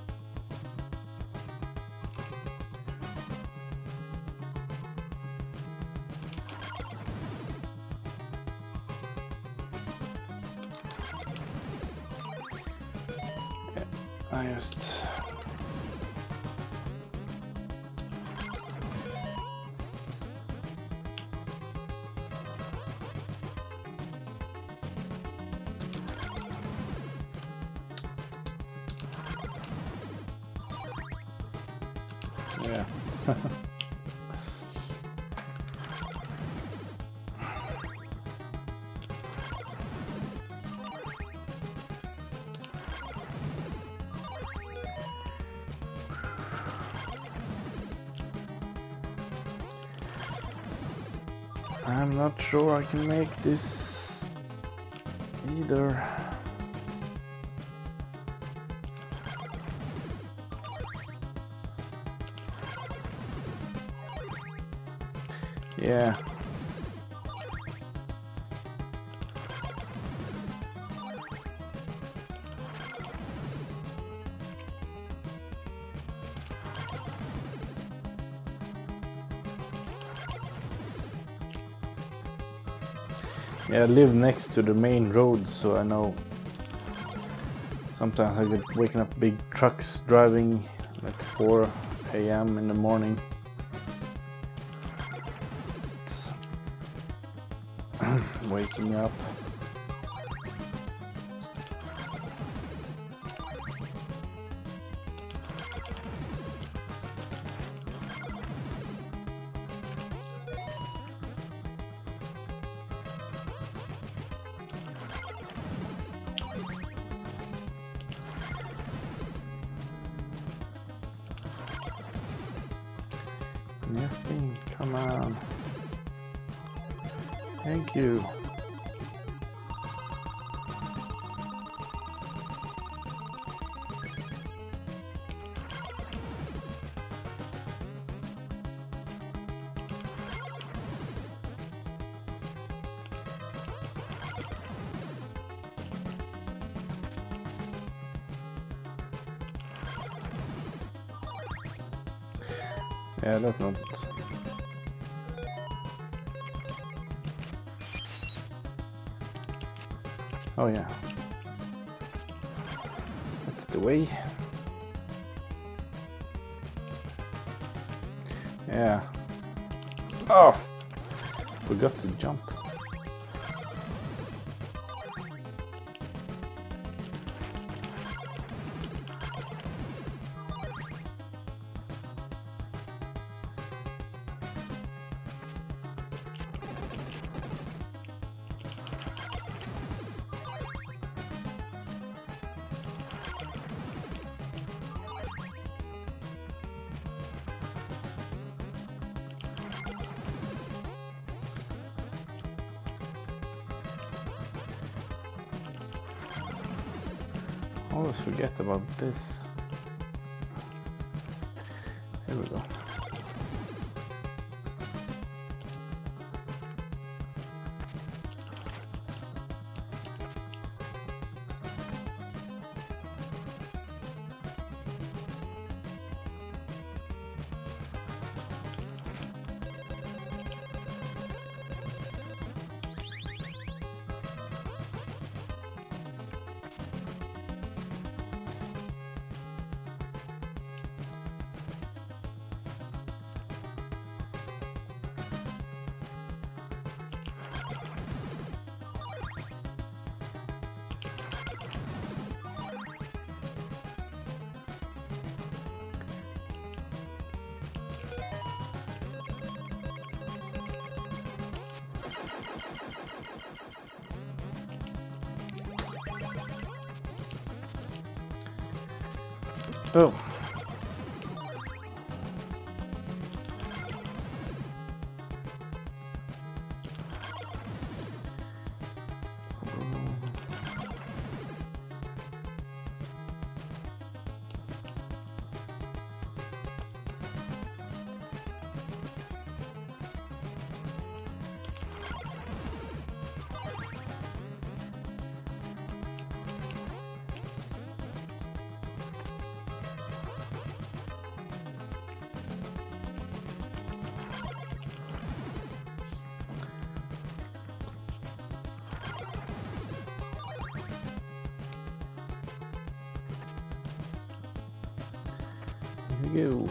I just yeah. I'm not sure I can make this either. Yeah. Yeah, I live next to the main road, so I know sometimes I get waking up big trucks driving like four A M in the morning. It's waking me up. Nothing, come on. Thank you. Yeah, that's not... Oh yeah. That's the way. Yeah. Oh! Forgot to jump. Always forget about this. Here we go. Oh. Here we go.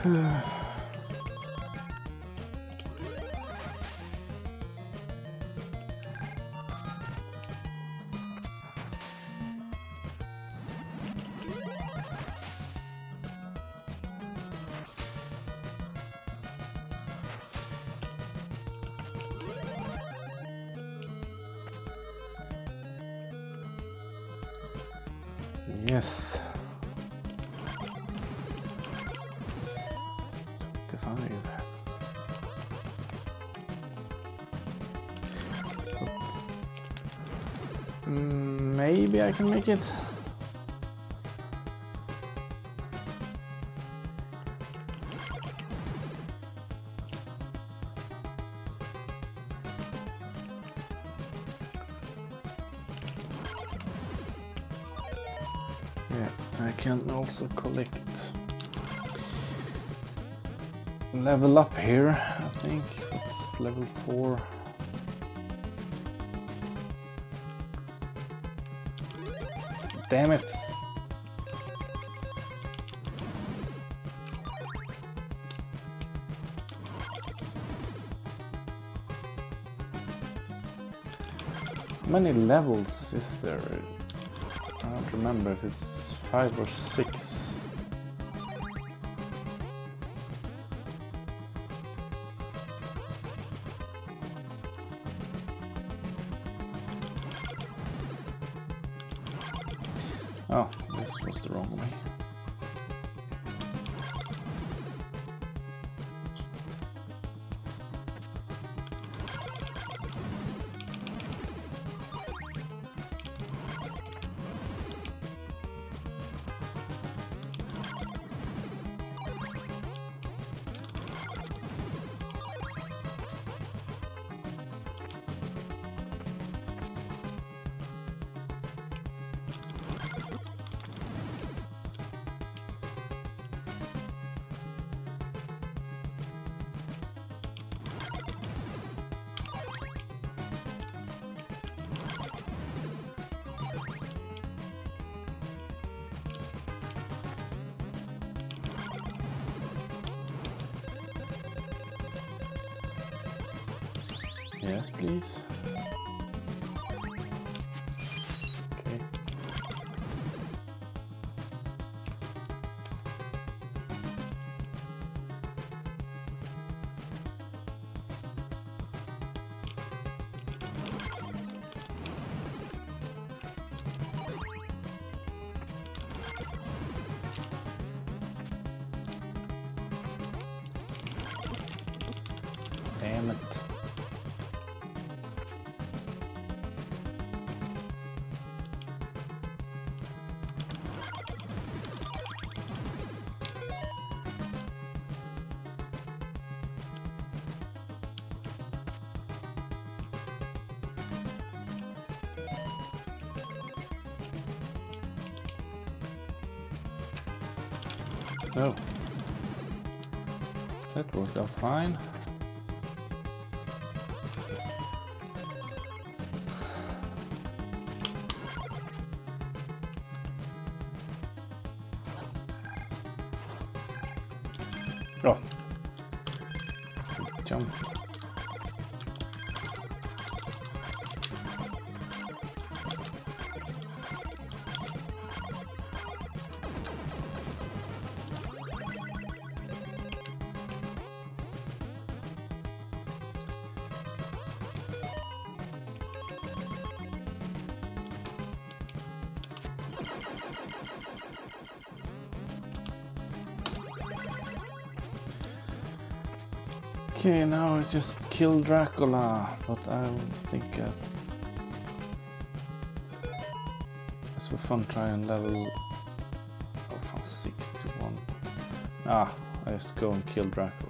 Yes. twenty-five. But, mm, maybe I can make it. Yeah, I can also collect level up here, I think. It's level four. Damn it! How many levels is there? I don't remember if it's five or six. Oh, this was the wrong way. Yes, please. Okay. Damn it. Oh, that worked out fine. Oh, jump. Okay, now it's just kill Dracula, but I think uh, it's for fun try and level oh, from six to one. Ah, I just go and kill Dracula.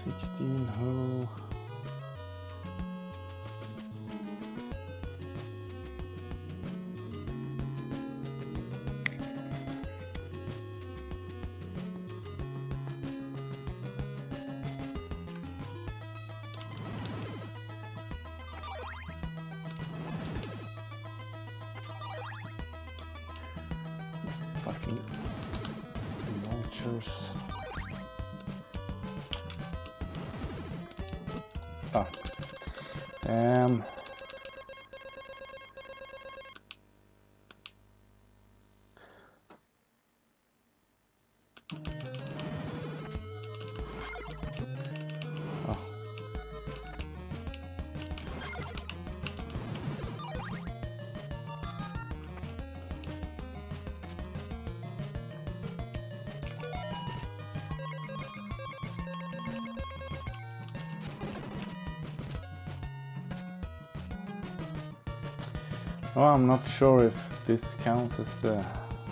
sixteen, who? Fucking vultures. Ah. Um. Oh. Oh, I'm not sure if this counts as the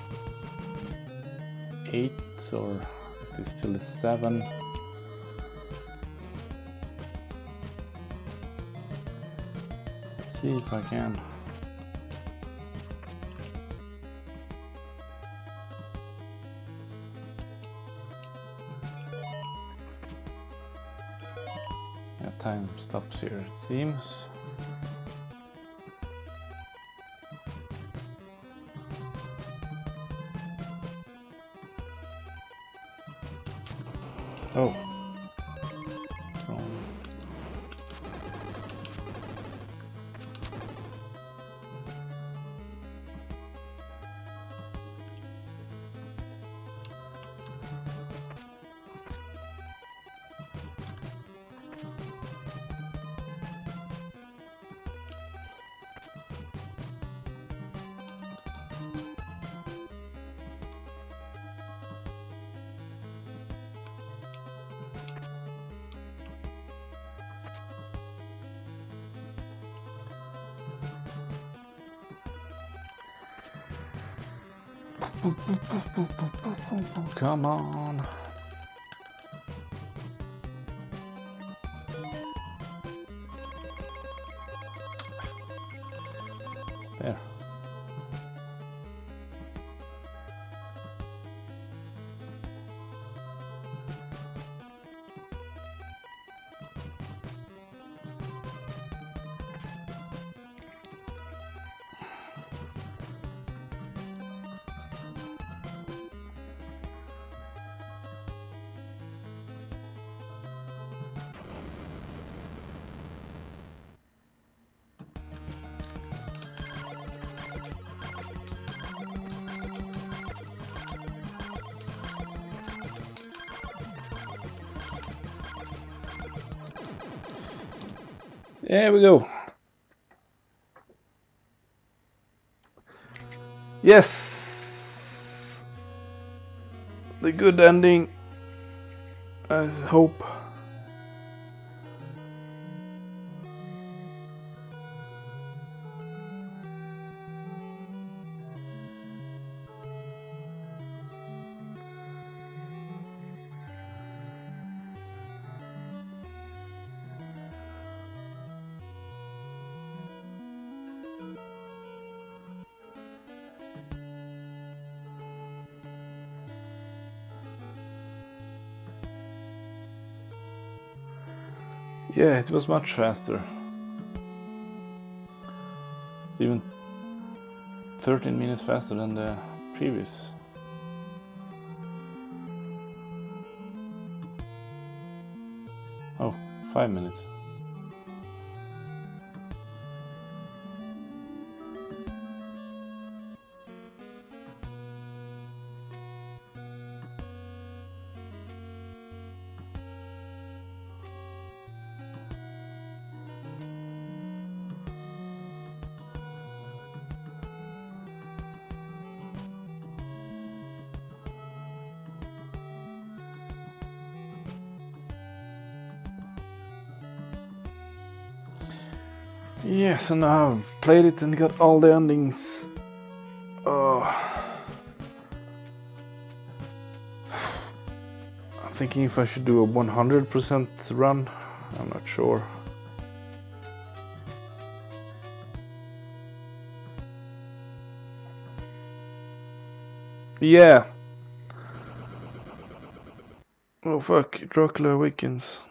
eight or it is still a seven. Let's see if I can. Yeah, time stops here, it seems. Oh. Wrong. Come on. There. There we go. Yes! The good ending, I hope. Yeah, it was much faster. It's even thirteen minutes faster than the previous. Oh, five minutes. Yes, so now I've played it and got all the endings. Oh. thinking if I should do a one hundred percent run. I'm not sure. Yeah. Oh fuck, Dracula Awakens.